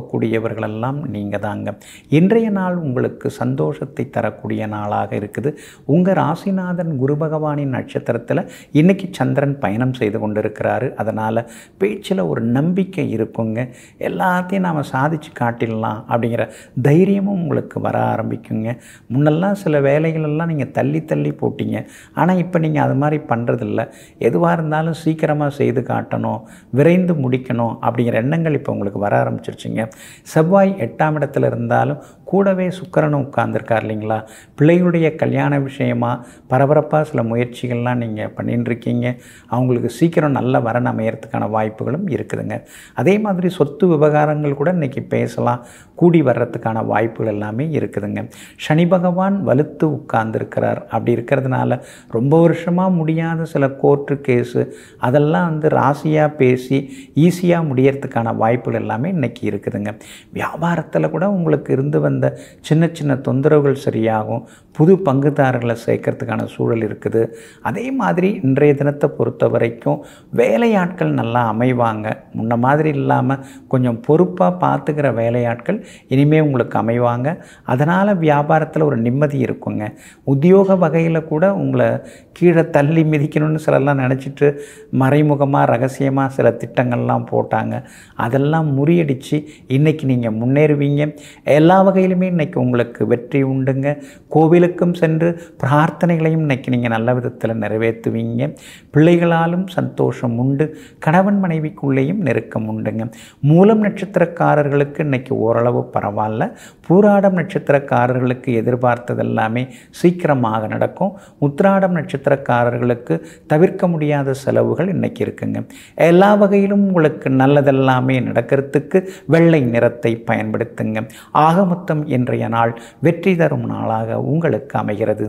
போகக்கூடியவர்களெல்லாம் நீங்கள் தாங்க. இன்றைய நாள் உங்களுக்கு சந்தோஷத்தை தரக்கூடிய நாளாக இருக்குது. உங்கள் ராசிநாதன் குரு பகவானின் நட்சத்திரத்தில் இன்றைக்கி சந்திரன் பயணம் செய்து கொண்டிருக்கிறாரு. அதனால் பேச்சில் ஒரு நம்பிக்கை இருக்குங்க. எல்லாத்தையும் நாம் சாதித்து காட்டிடலாம் அப்படிங்கிற தைரியமும் உங்களுக்கு வர ஆரம்பிக்குங்க. முன்னெல்லாம் சில வேலைகளெல்லாம் நீங்கள் தள்ளி தள்ளி போட்டீங்க. ஆனால் இப்போ நீங்கள் அது மாதிரி பண்ணுறதில்ல. எதுவாக இருந்தாலும் சீக்கிரமாக செய்து காட்டணும், விரைந்து முடிக்கணும் அப்படிங்கிற எண்ணங்கள் இப்போ உங்களுக்கு வர ஆரம்பிச்சிருச்சுங்க. செவ்வாய் எட்டாம் இடத்துல இருந்தாலும் கூடவே சுக்கிரனும் உட்கார்ந்துருக்கார் இல்லைங்களா. பிள்ளைகளுடைய கல்யாண விஷயமாக பரபரப்பாக சில முயற்சிகள்லாம் நீங்கள் பண்ணிட்டு இருக்கீங்க. அவங்களுக்கு சீக்கிரம் நல்ல வரன் அமையறதுக்கான வாய்ப்புகளும் இருக்குதுங்க. அதே மாதிரி சொத்து விவகாரங்கள் கூட இன்றைக்கி பேசலாம், கூடி வர்றதுக்கான வாய்ப்புகள் எல்லாமே இருக்குதுங்க. சனி பகவான் வலுத்து உட்கார்ந்துருக்கிறார். அப்படி இருக்கிறதுனால ரொம்ப வருஷமாக முடியாத சில கோர்ட்டு கேஸு அதெல்லாம் வந்து ராசியாக பேசி ஈஸியாக முடியறதுக்கான வாய்ப்புகள் எல்லாமே இன்றைக்கி இருக்குதுங்க. வியாபாரத்தில் கூட உங்களுக்கு இருந்து வந்த சின்ன சின்ன தொந்தரவுகள் சரியாகும். புது பங்குதாரர்களை சேர்க்கறதுக்கான சூழல் இருக்குது. அதே மாதிரி இன்றைய தினத்தை பொறுத்த வரைக்கும் வேலையாட்கள் நல்லா அமைவாங்க. முன்ன மாதிரி இல்லாமல் கொஞ்சம் பொறுப்பாக பார்த்துக்கிற வேலையாட்கள் இனிமேல் உங்களுக்கு அமைவாங்க. அதனால் வியாபாரத்தில் ஒரு நிம்மதி இருக்குங்க. உத்தியோக வகையில் கூட உங்களை கீழே தள்ளி மிதிக்கணும்னு சிலர்லாம் நினச்சிட்டு மறைமுகமாக ரகசியமாக சில திட்டங்கள்லாம் போட்டாங்க. அதெல்லாம் முறியடித்து இன்றைக்கி நீங்கள் முன்னேறுவீங்க. எல்லா வகையிலுமே இன்றைக்கி உங்களுக்கு வெற்றி உண்டுங்க. கோவிலுக்கும் சென்று பிரார்த்தனைகளையும் இன்றைக்கி நீங்கள் நல்ல விதத்தில் நிறைவேற்றுவீங்க. பிள்ளைகளாலும் சந்தோஷம் உண்டு. கணவன் மனைவிக்குள்ளேயும் நெருக்கம் உண்டுங்க. மூலம் நட்சத்திரக்காரர்களுக்கு இன்றைக்கி ஓரளவு பரவாயில்ல. பூராடம் நட்சத்திரக்காரர்களுக்கு எதிர்பார்த்ததெல்லாமே சீக்கிரமாக நடக்கும். உத்திராடம் நட்சத்திரக்காரர்களுக்கு தவிர்க்க முடியாத செலவுகள் இன்றைக்கி இருக்குங்க. எல்லா வகையிலும் உங்களுக்கு நல்லதெல்லாமே நடக்கிறதுக்கு வெள்ளை நிறத்தை பயன்படுத்துங்க. ஆக மொத்தம் இன்றைய நாள் வெற்றி தரும் நாளாக உங்களுக்கு அமைகிறது.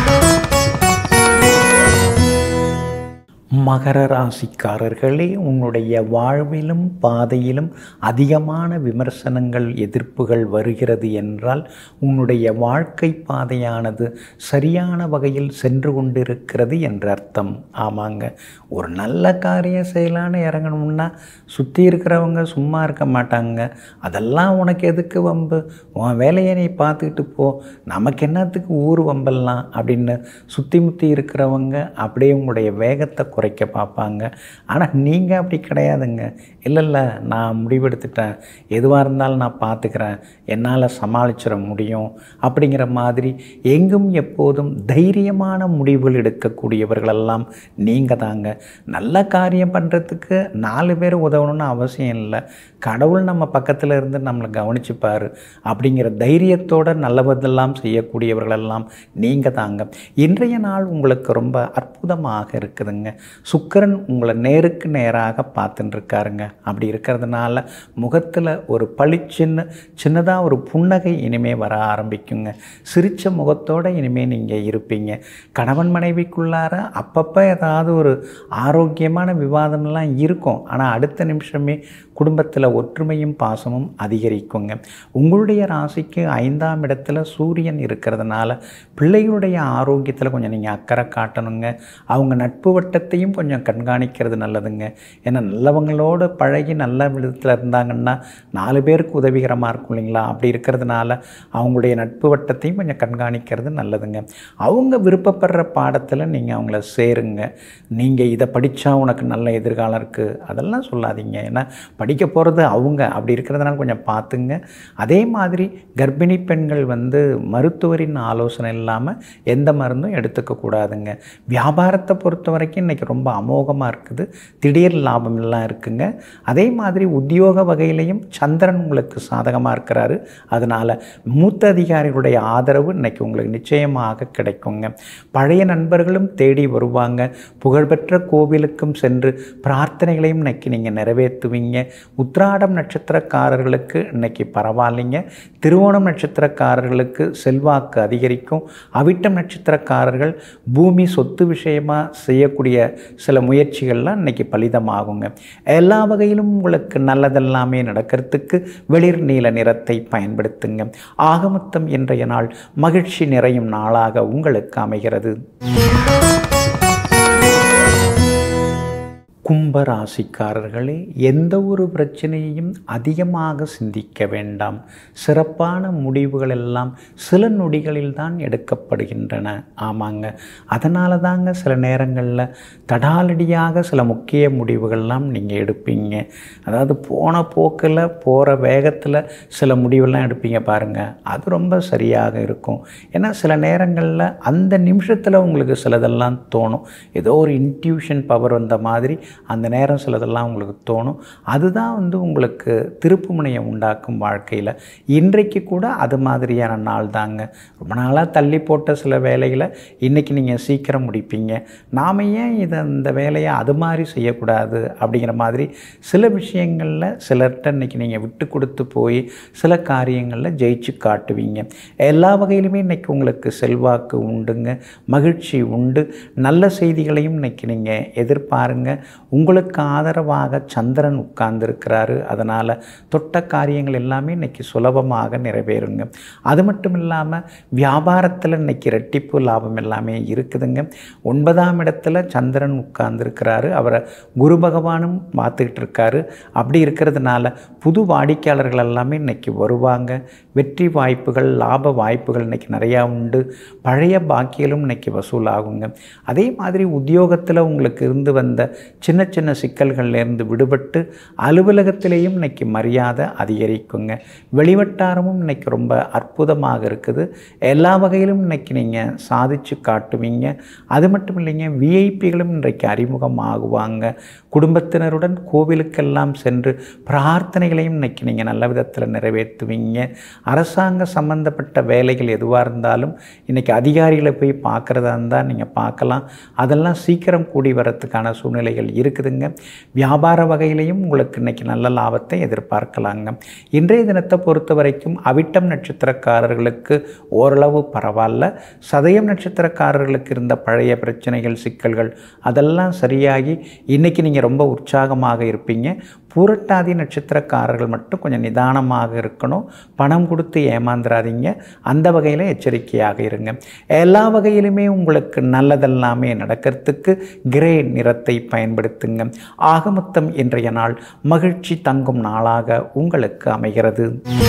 மகர ராசிக்காரர்களே, உன்னுடைய வாழ்விலும் பாதையிலும் அதிகமான விமர்சனங்கள் எதிர்ப்புகள் வருகிறது என்றால் உன்னுடைய வாழ்க்கை பாதையானது சரியான வகையில் சென்று கொண்டிருக்கிறது என்ற அர்த்தம். ஆமாங்க, ஒரு நல்ல காரியம் செய்யலான்னு இறங்கணும்னா சுற்றி இருக்கிறவங்க சும்மா இருக்க மாட்டாங்க. அதெல்லாம் உனக்கு எதுக்கு வம்பு, உன் வேலையை நீ பார்த்துக்கிட்டு போ, நமக்கு என்னத்துக்கு ஊர் வம்பெல்லாம் அப்படின்னு சுற்றி முற்றி இருக்கிறவங்க அப்படியே உங்களுடைய வேகத்தை குறைக்க பார்ப்பாங்க. ஆனால் நீங்கள் அப்படி கிடையாதுங்க. இல்லை இல்லை நான் முடிவெடுத்துட்டேன், எதுவாக இருந்தாலும் நான் பார்த்துக்கிறேன், என்னால் சமாளிச்சிட முடியும் அப்படிங்கிற மாதிரி எங்கும் எப்போதும் தைரியமான முடிவுகள் எடுக்கக்கூடியவர்களெல்லாம் நீங்கள் தாங்க. நல்ல காரியம் பண்ணுறதுக்கு நாலு பேர் உதவணும்னு அவசியம் இல்லை. கடவுள் நம்ம பக்கத்தில் இருந்து நம்மளை கவனிச்சுப்பார் அப்படிங்கிற தைரியத்தோடு நல்லவதெல்லாம் செய்யக்கூடியவர்களெல்லாம் நீங்கள் தாங்க. இன்றைய நாள் உங்களுக்கு ரொம்ப அற்புதமாக இருக்குதுங்க. சுக்கிரன் உங்களை நேருக்கு நேராக பார்த்துட்டு இருக்காருங்க. அப்படி இருக்கிறதுனால முகத்தில் ஒரு பளிச்சின்னு சின்னதாக ஒரு புன்னகை இனிமேல் வர ஆரம்பிக்குங்க. சிரித்த முகத்தோடு இனிமேல் நீங்கள் இருப்பீங்க. கணவன் மனைவிக்குள்ளார அப்பப்போ ஏதாவது ஒரு ஆரோக்கியமான விவாதம்லாம் இருக்கும். ஆனால் அடுத்த நிமிஷமே குடும்பத்தில் ஒற்றுமையும் பாசமும் அதிகரிக்குங்க. உங்களுடைய ராசிக்கு ஐந்தாம் இடத்துல சூரியன் இருக்கிறதுனால பிள்ளைகளுடைய ஆரோக்கியத்தில் கொஞ்சம் நீங்கள் அக்கறை காட்டணுங்க. அவங்க நட்பு வட்டத்தையும் கொஞ்சம் கண்காணிக்கிறது நல்லதுங்க. ஏன்னா நல்லவங்களோடு பழகி நல்ல விதத்தில் இருந்தாங்கன்னா நாலு பேருக்கு உதவிகரமாக இருக்கும் இல்லைங்களா. அப்படி இருக்கிறதுனால அவங்களுடைய நட்பு வட்டத்தையும் கொஞ்சம் கண்காணிக்கிறது நல்லதுங்க. அவங்க விருப்பப்படுற பாடத்தில் நீங்கள் அவங்கள சேருங்க. நீங்கள் இதை படித்தா உனக்கு நல்ல எதிர்காலம் இருக்குது அதெல்லாம் சொல்லாதீங்க. ஏன்னா படிக்க போகிறது அவங்க. அப்படி இருக்கிறதுனால கொஞ்சம் பார்த்துங்க. அதே மாதிரி கர்ப்பிணி பெண்கள் வந்து மருத்துவரின் ஆலோசனை இல்லாமல் எந்த மருந்தும் எடுத்துக்கக்கூடாதுங்க. வியாபாரத்தை பொறுத்த வரைக்கும் இன்றைக்கி ரொம்ப அமோகமாக இருக்குது. திடீர் லாபம் எல்லாம் இருக்குங்க. அதே மாதிரி உத்தியோக வகையிலையும் சந்திரன் உங்களுக்கு சாதகமாக இருக்கிறாரு. அதனால் மூத்த அதிகாரிகளுடைய ஆதரவு இன்றைக்கி உங்களுக்கு நிச்சயமாக கிடைக்குங்க. பழைய நண்பர்களும் தேடி வருவாங்க. புகழ்பெற்ற கோவிலுக்கும் சென்று பிரார்த்தனைகளையும் இன்றைக்கி நீங்கள் நிறைவேற்றுவீங்க. உத்திராடம் நட்சத்திரக்காரர்களுக்கு இன்றைக்கி பரவாயில்லைங்க. திருவோணம் நட்சத்திரக்காரர்களுக்கு செல்வாக்கு அதிகரிக்கும். அவிட்டம் நட்சத்திரக்காரர்கள் பூமி சொத்து விஷயமாக செய்யக்கூடிய சில முயற்சிகள்லாம் இன்றைக்கி பலிதமாகுங்க. எல்லா வகையிலும் உங்களுக்கு நல்லதெல்லாமே நடக்கிறதுக்கு வெளிர் நீல நிறத்தை பயன்படுத்துங்க. ஆகமொத்தம் இன்றைய நாள் மகிழ்ச்சி நிறையும் நாளாக உங்களுக்கு அமைகிறது. கும்ப கும்ப ராசிக்காரர்களே, எந்த ஒரு பிரச்சனையையும் அதிகமாக சிந்திக்க வேண்டாம். சிறப்பான முடிவுகள் எல்லாம் சில நொடிகளில் தான் எடுக்கப்படுகின்றன. ஆமாங்க, அதனால தாங்க சில நேரங்களில் தடாலடியாக சில முக்கிய முடிவுகள்லாம் நீங்கள் எடுப்பீங்க. அதாவது போன போக்கில் போகிற வேகத்தில் சில முடிவெல்லாம் எடுப்பீங்க பாருங்கள், அது ரொம்ப சரியாக இருக்கும். ஏன்னா சில நேரங்களில் அந்த நிமிஷத்தில் உங்களுக்கு சிலதெல்லாம் தோணும். ஏதோ ஒரு இன்ட்யூஷன் பவர் வந்த மாதிரி அந்த நேரம் சிலதெல்லாம் உங்களுக்கு தோணும். அதுதான் வந்து உங்களுக்கு திருப்பு முனையை உண்டாக்கும் வாழ்க்கையில். இன்றைக்கு கூட அது மாதிரியான நாள் தாங்க. ரொம்ப நாளாக தள்ளி போட்ட சில வேலைகளை இன்றைக்கி நீங்கள் சீக்கிரம் முடிப்பீங்க. நாம் ஏன் இதை இந்த வேலையை அது மாதிரி செய்யக்கூடாது அப்படிங்கிற மாதிரி சில விஷயங்களில் சிலர்கிட்ட இன்றைக்கி நீங்கள் விட்டு கொடுத்து போய் சில காரியங்களில் ஜெயிச்சு காட்டுவீங்க. எல்லா வகையிலுமே இன்றைக்கி உங்களுக்கு செல்வாக்கு உண்டுங்க, மகிழ்ச்சி உண்டு. நல்ல செய்திகளையும் இன்றைக்கி நீங்கள் எதிர்பாருங்க. உங்களுக்கு ஆதரவாக சந்திரன் உட்கார்ந்துருக்கிறாரு. அதனால் தொட்ட காரியங்கள் எல்லாமே இன்றைக்கி சுலபமாக நிறைவேறுங்க. அது மட்டும் இல்லாமல் வியாபாரத்தில் இன்றைக்கி ரெட்டிப்பு லாபம் எல்லாமே இருக்குதுங்க. ஒன்பதாம் இடத்துல சந்திரன் உட்கார்ந்துருக்கிறாரு. அவரை குரு பகவானும் பார்த்துக்கிட்டு இருக்காரு. அப்படி இருக்கிறதுனால புது வாடிக்கையாளர்கள் எல்லாமே இன்றைக்கி வருவாங்க. வெற்றி வாய்ப்புகள், லாப வாய்ப்புகள் இன்றைக்கி நிறையா உண்டு. பழைய பாக்கியலும் இன்றைக்கி வசூலாகுங்க. அதே மாதிரி உத்தியோகத்தில் உங்களுக்கு இருந்து வந்த சின்ன சின்ன சிக்கல்கள்லேருந்து விடுபட்டு அலுவலகத்திலேயும் இன்றைக்கி மரியாதை அதிகரிக்குங்க. வெளிவட்டாரமும் இன்றைக்கி ரொம்ப அற்புதமாக இருக்குது. எல்லா வகையிலும் இன்றைக்கி நீங்கள் சாதிச்சு காட்டுவீங்க. அது மட்டும் இல்லைங்க, விஐபிகளும் இன்றைக்கு அறிமுகம் ஆகுவாங்க. குடும்பத்தினருடன் கோவிலுக்கெல்லாம் சென்று பிரார்த்தனைகளையும் இன்றைக்கி நீங்கள் நல்ல விதத்தில் நிறைவேற்றுவீங்க. அரசாங்க சம்பந்தப்பட்ட வேலைகள் எதுவாக இருந்தாலும் இன்றைக்கி அதிகாரிகளை போய் பார்க்குறதா இருந்தால் நீங்கள் பார்க்கலாம். அதெல்லாம் சீக்கிரம் கூடி வரத்துக்கான சூழ்நிலைகள் இருக்குதுங்க. வியாபார வகையிலையும் உங்களுக்கு இன்றைக்கி நல்ல லாபத்தை எதிர்பார்க்கலாங்க. இன்றைய தினத்தை பொறுத்த வரைக்கும் அவிட்டம் நட்சத்திரக்காரர்களுக்கு ஓரளவு பரவாயில்ல. சதயம் நட்சத்திரக்காரர்களுக்கு இருந்த பழைய பிரச்சனைகள், சிக்கல்கள் அதெல்லாம் சரியாகி இன்றைக்கி நீங்கள் ரொம்ப உற்சாகமாக இருப்பீங்க. பூரட்டாதி நட்சத்திரக்காரர்கள் மட்டும் கொஞ்சம் நிதானமாக இருக்கணும். பணம் கொடுத்து ஏமாந்துடாதீங்க. அந்த வகையில் எச்சரிக்கையாக இருங்க. எல்லா வகையிலுமே உங்களுக்கு நல்லதெல்லாமே நடக்கிறதுக்கு கிரே நிறத்தை பயன்படுத்துங்க. ஆக மொத்தம் இன்றைய நாள் மகிழ்ச்சி தங்கும் நாளாக உங்களுக்கு அமைகிறது.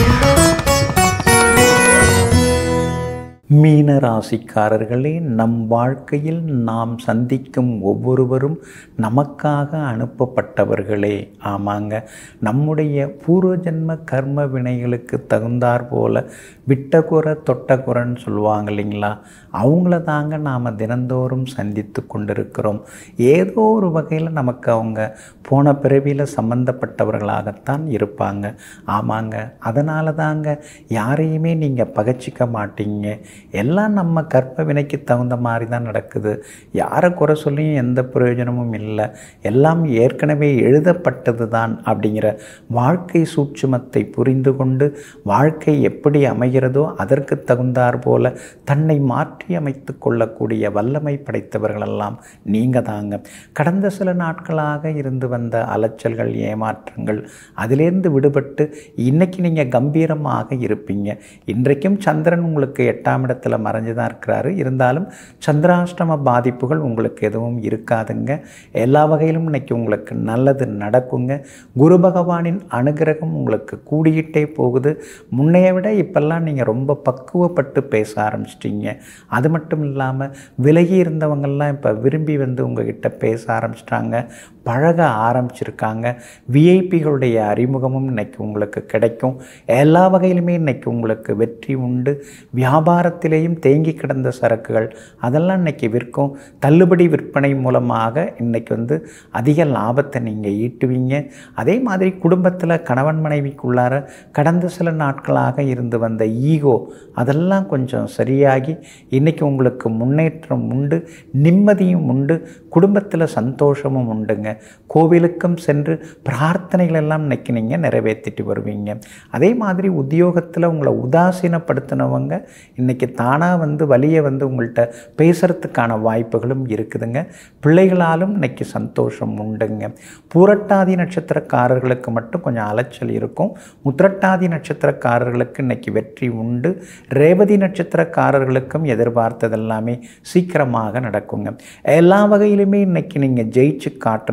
மீன ராசிக்காரர்களே, நம் வாழ்க்கையில் நாம் சந்திக்கும் ஒவ்வொருவரும் நமக்காக அனுப்பப்பட்டவர்களே. ஆமாங்க, நம்முடைய பூர்வ ஜென்ம கர்ம வினைகளுக்கு தகுந்தாற் போல விட்டகுறை தொட்டகுறைன்னு சொல்லுவாங்க இல்லைங்களா, அவங்கள தாங்க நாம் தினந்தோறும் சந்தித்து கொண்டிருக்கிறோம். ஏதோ ஒரு வகையில் நமக்கு அவங்க போன பிறவியில் சம்பந்தப்பட்டவர்களாகத்தான் இருப்பாங்க. ஆமாங்க, அதனால தாங்க யாரையுமே நீங்கள் பகைச்சிக்க மாட்டீங்க. எல்லாம் நம்ம கற்ப வினைக்கு தகுந்த மாதிரி தான் நடக்குது. யாரை குறை சொல்லியும் எந்த பிரயோஜனமும் இல்லை. எல்லாம் ஏற்கனவே எழுதப்பட்டது தான் அப்படிங்கிற வாழ்க்கை சூட்சுமத்தை புரிந்து கொண்டு வாழ்க்கை எப்படி அமைகிறதோ அதற்கு தகுந்தாற் போல தன்னை மாற்றி அமைத்து கொள்ளக்கூடிய வல்லமை படைத்தவர்களெல்லாம் நீங்கள் தாங்க. கடந்த சில நாட்களாக இருந்து வந்த அலைச்சல்கள், ஏமாற்றங்கள் அதிலேருந்து விடுபட்டு இன்றைக்கி நீங்கள் கம்பீரமாக இருப்பீங்க. இன்றைக்கும் சந்திரன் உங்களுக்கு எட்டாம் இடத்துல மறைஞ்சு தான் இருக்கிறாரு. இருந்தாலும் சந்திராஷ்டம பாதிப்புகள் உங்களுக்கு எதுவும் இருக்காதுங்க. எல்லா வகையிலும் இன்னைக்கு உங்களுக்கு நல்லது நடக்குங்க. குரு பகவானின் அனுகிரகம் உங்களுக்கு கூடிக்கிட்டே போகுது. முன்னைய விட இப்பெல்லாம் நீங்கள் ரொம்ப பக்குவப்பட்டு பேச ஆரம்பிச்சிட்டிங்க. அது மட்டும் இல்லாமல் விலகி இருந்தவங்கள்லாம் இப்போ விரும்பி வந்து உங்ககிட்ட பேச ஆரம்பிச்சிட்டாங்க, பழக ஆரம்பிச்சிருக்காங்க. விஐபிகளுடைய அறிமுகமும் இன்றைக்கி உங்களுக்கு கிடைக்கும். எல்லா வகையிலுமே இன்றைக்கி உங்களுக்கு வெற்றி உண்டு. வியாபாரத்திலேயும் தேங்கி கிடந்த சரக்குகள் அதெல்லாம் இன்றைக்கி விற்கும். தள்ளுபடி விற்பனை மூலமாக இன்றைக்கி வந்து அதிக லாபத்தை நீங்கள் ஈட்டுவீங்க. அதே மாதிரி குடும்பத்தில் கணவன் மனைவிக்குள்ளார கடந்த சில நாட்களாக இருந்து வந்த ஈகோ அதெல்லாம் கொஞ்சம் சரியாகி இன்றைக்கி உங்களுக்கு முன்னேற்றம் உண்டு, நிம்மதியும் உண்டு, குடும்பத்தில் சந்தோஷமும் உண்டுங்க. கோவிலுக்கும் சென்று பிரார்த்தனைகள் எல்லாம் இன்றைக்கி நீங்கள் நிறைவேற்றிட்டு வருவீங்க. அதே மாதிரி உத்தியோகத்தில் உங்களை உதாசீனப்படுத்தினவங்க இன்றைக்கி தானாக வந்து வழியை வந்து உங்கள்கிட்ட பேசுகிறதுக்கான வாய்ப்புகளும் இருக்குதுங்க. பிள்ளைகளாலும் இன்றைக்கி சந்தோஷம் உண்டுங்க. பூரட்டாதி நட்சத்திரக்காரர்களுக்கு மட்டும் கொஞ்சம் அலைச்சல் இருக்கும். உத்திரட்டாதி நட்சத்திரக்காரர்களுக்கு இன்றைக்கி வெற்றி உண்டு. ரேவதி நட்சத்திரக்காரர்களுக்கும் எதிர்பார்த்ததெல்லாமே சீக்கிரமாக நடக்குங்க. எல்லா வகையிலுமே இன்றைக்கி நீங்கள் ஜெயிச்சு காட்டுறதுக்கு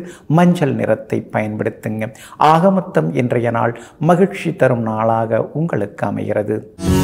மஞ்சள் நிறத்தை பயன்படுத்துங்க. ஆகமொத்தம் இன்றைய நாள் மகிழ்ச்சி தரும் நாளாக உங்களுக்கு அமைகிறது.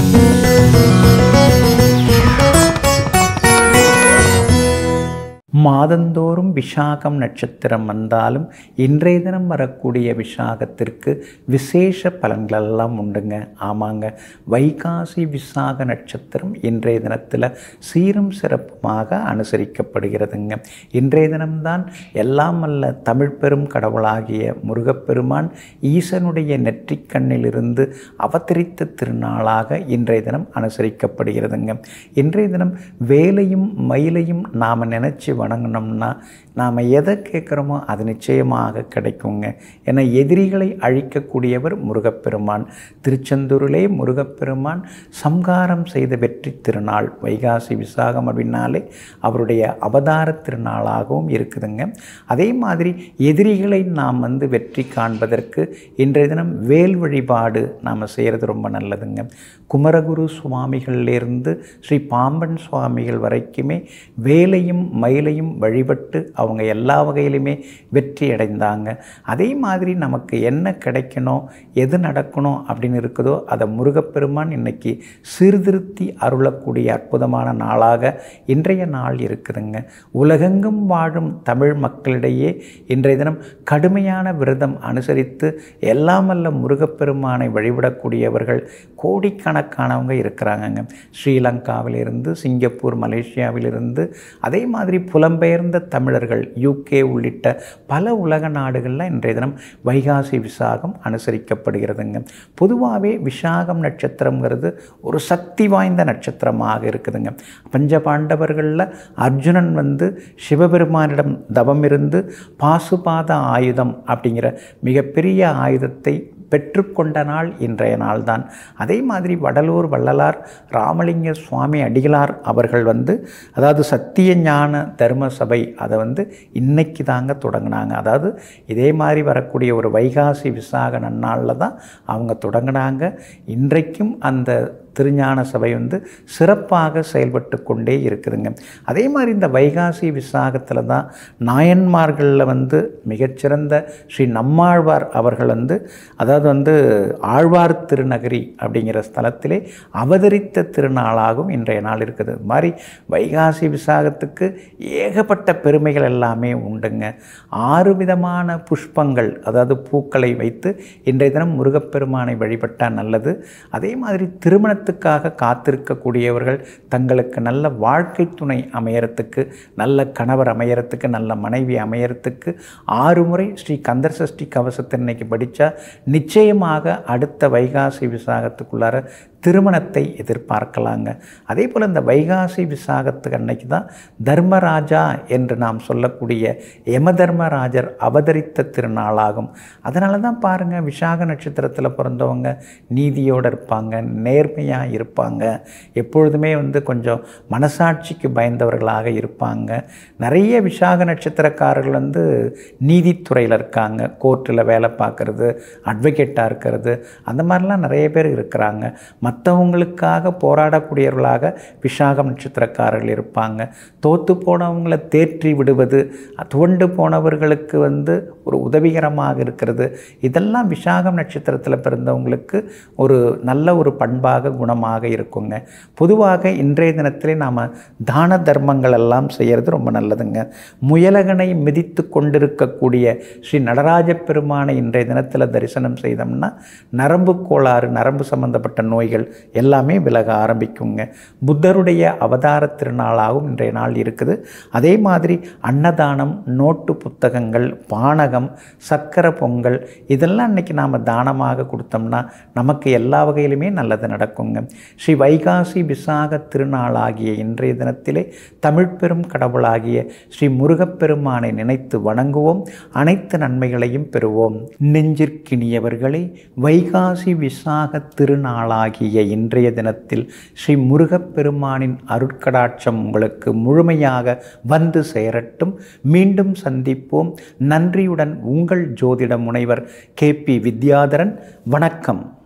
மாதந்தோறும் விசாகம் நட்சத்திரம் வந்தாலும் இன்றைய தினம் வரக்கூடிய விசாகத்திற்கு விசேஷ பலன்களெல்லாம் உண்டுங்க. ஆமாங்க, வைகாசி விசாக நட்சத்திரம் இன்றைய தினத்தில் சீரும் சிறப்புமாக அனுசரிக்கப்படுகிறதுங்க. இன்றைய தினம்தான் எல்லாம் அல்ல தமிழ் பெரும் கடவுளாகிய முருகப்பெருமான் ஈசனுடைய நெற்றிக்கண்ணிலிருந்து அவதரித்த திருநாளாக இன்றைய தினம் அனுசரிக்கப்படுகிறதுங்க. இன்றைய தினம் வேலையும் மயிலையும் நாம் நினச்சி வணங்கினோம்னா நாம் எதை கேட்குறோமோ அது நிச்சயமாக கிடைக்குங்க. ஏன்னா எதிரிகளை அழிக்கக்கூடியவர் முருகப்பெருமான். திருச்செந்தூரிலே முருகப்பெருமான் சம்ஹாரம் செய்த வெற்றி திருநாள் வைகாசி விசாகம் அப்படின்னாலே அவருடைய அவதார திருநாளாகவும் இருக்குதுங்க. அதே மாதிரி எதிரிகளை நாம் வந்து வெற்றி காண்பதற்கு இன்றைய தினம் வேல் வழிபாடு நாம் செய்கிறது ரொம்ப நல்லதுங்க. குமரகுரு சுவாமிகளிலிருந்து ஸ்ரீ பாம்பன் சுவாமிகள் வரைக்குமே வேலையும் மயிலையும் வழிபட்டு அவங்க எல்லா வகையிலுமே வெற்றி அடைந்தாங்க. அதே மாதிரி நமக்கு என்ன கிடைக்கணும், எது நடக்கணும் அப்படின்னு இருக்குதோ அதை முருகப்பெருமான் இன்னைக்கு சீர்திருத்தி அருளக்கூடிய அற்புதமான நாளாக இன்றைய நாள் இருக்குதுங்க. உலகெங்கும் வாழும் தமிழ் மக்களிடையே இன்றைய தினம் கடுமையான விரதம் அனுசரித்து எல்லாமல்ல முருகப்பெருமானை வழிபடக்கூடியவர்கள் கோடிக்கணக்கானவங்க இருக்கிறாங்கங்க. ஸ்ரீலங்காவிலிருந்து, சிங்கப்பூர், மலேசியாவிலிருந்து, அதே மாதிரி புலம்பெயர்ந்த தமிழர்கள் யூகே உள்ளிட்ட பல உலக நாடுகளில் இன்றைய தினம் வைகாசி விசாகம் அனுசரிக்கப்படுகிறதுங்க. பொதுவாகவே விசாகம் நட்சத்திரங்கிறது ஒரு சக்தி வாய்ந்த நட்சத்திரமாக இருக்குதுங்க. பஞ்சபாண்டவர்களில் அர்ஜுனன் வந்து சிவபெருமானிடம் தவம் இருந்து பாசுபாத ஆயுதம் அப்படிங்கிற மிகப்பெரிய ஆயுதத்தை பெற்றுக்கொண்ட நாள் இன்றைய நாள் தான். அதே மாதிரி வடலூர் வள்ளலார் ராமலிங்க சுவாமி அடிகளார் அவர்கள் வந்து அதாவது சத்திய ஞான தர்ம சபை அதை வந்து இன்னைக்கு தாங்க தொடங்கினாங்க. அதாவது இதே மாதிரி வரக்கூடிய ஒரு வைகாசி விசாக நன்னாளில் தான் அவங்க தொடங்கினாங்க. இன்றைக்கும் அந்த திருஞான சபை வந்து சிறப்பாக செயல்பட்டு கொண்டே இருக்குதுங்க. அதே மாதிரி இந்த வைகாசி விசாகத்தில் தான் நாயன்மார்களில் வந்து மிகச்சிறந்த ஸ்ரீ நம்மாழ்வார் அவர்கள் வந்து அதாவது வந்து ஆழ்வார் திருநகரி அப்படிங்கிற ஸ்தலத்திலே அவதரித்த திருநாளாகவும் இன்றைய நாள் இருக்குது. இது மாதிரி வைகாசி விசாகத்துக்கு ஏகப்பட்ட பெருமைகள் எல்லாமே உண்டுங்க. ஆறு விதமான புஷ்பங்கள் அதாவது பூக்களை வைத்து இன்றைய தினம் முருகப்பெருமானை வழிபட்டால் நல்லது. அதே மாதிரி திருமண த்துக்காக காத்திருக்கக்கூடியவர்கள் தங்களுக்கு நல்ல வாழ்க்கை துணை அமையறதுக்கு, நல்ல கணவர் அமையறதுக்கு, நல்ல மனைவி அமையறதுக்கு ஆறு முறை ஸ்ரீ கந்தர் சஷ்டி கவசத்தை இன்னைக்கு படித்தா நிச்சயமாக அடுத்த வைகாசி விசாகத்துக்குள்ளார திருமணத்தை எதிர்பார்க்கலாங்க. அதே போல் இந்த வைகாசி விசாகத்துக்கு அன்னைக்கு தான் தர்மராஜா என்று நாம் சொல்லக்கூடிய யம தர்மராஜர் அவதரித்த திருநாளாகும். அதனால தான் பாருங்கள், விசாக நட்சத்திரத்தில் பிறந்தவங்க நீதியோடு இருப்பாங்க, நேர்மையாக இருப்பாங்க, எப்பொழுதுமே வந்து கொஞ்சம் மனசாட்சிக்கு பயந்தவர்களாக இருப்பாங்க. நிறைய விசாக நட்சத்திரக்காரர்கள் வந்து நீதித்துறையில் இருக்காங்க, கோர்ட்டில் வேலை பார்க்குறது, அட்வொகேட்டாக இருக்கிறது, அந்த மாதிரிலாம் நிறைய பேர் இருக்கிறாங்க. மற்றவங்களுக்காக போராடக்கூடியவர்களாக விசாகம் நட்சத்திரக்காரர்கள் இருப்பாங்க. தோற்று போனவங்களை தேற்றி விடுவது, துவண்டு போனவர்களுக்கு வந்து ஒரு உதவிகரமாக இருக்கிறது, இதெல்லாம் விசாகம் நட்சத்திரத்தில் பிறந்தவங்களுக்கு ஒரு நல்ல ஒரு பண்பாக குணமாக இருக்குங்க. பொதுவாக இன்றைய தினத்திலே நாம் தான தர்மங்கள் எல்லாம் செய்கிறது ரொம்ப நல்லதுங்க. முயலகனை மிதித்து கொண்டிருக்கக்கூடிய ஸ்ரீ நடராஜ பெருமானை இன்றைய தினத்தில் தரிசனம் செய்தோம்னா நரம்பு கோளாறு, நரம்பு சம்பந்தப்பட்ட நோய்கள் எல்லாமே விலக ஆரம்பிக்குங்க. புத்தருடைய அவதார திருநாளாகவும் இன்றைய நாள் இருக்குது. அதே மாதிரி அன்னதானம், நோட்டு புத்தகங்கள், பானகம், சக்கரை பொங்கல் இதெல்லாம் இன்னைக்கு நாம் தானமாக கொடுத்தோம்னா நமக்கு எல்லா வகையிலுமே நல்லது நடக்குங்க. ஸ்ரீ வைகாசி விசாக திருநாளாகிய இன்றைய தினத்திலே தமிழ் பெரும் கடவுளாகிய ஸ்ரீ முருகப்பெருமானை நினைத்து வணங்குவோம், அனைத்து நன்மைகளையும் பெறுவோம். நெஞ்சிற்கினியவர்களே, வைகாசி விசாக திருநாளாகிய இன்றைய தினத்தில் ஸ்ரீ முருகப்பெருமானின் அருட்கடாட்சம் உங்களுக்கு முழுமையாக வந்து சேரட்டும். மீண்டும் சந்திப்போம். நன்றியுடன் உங்கள் ஜோதிட முனைவர் கே பி வித்யாதரன். வணக்கம்.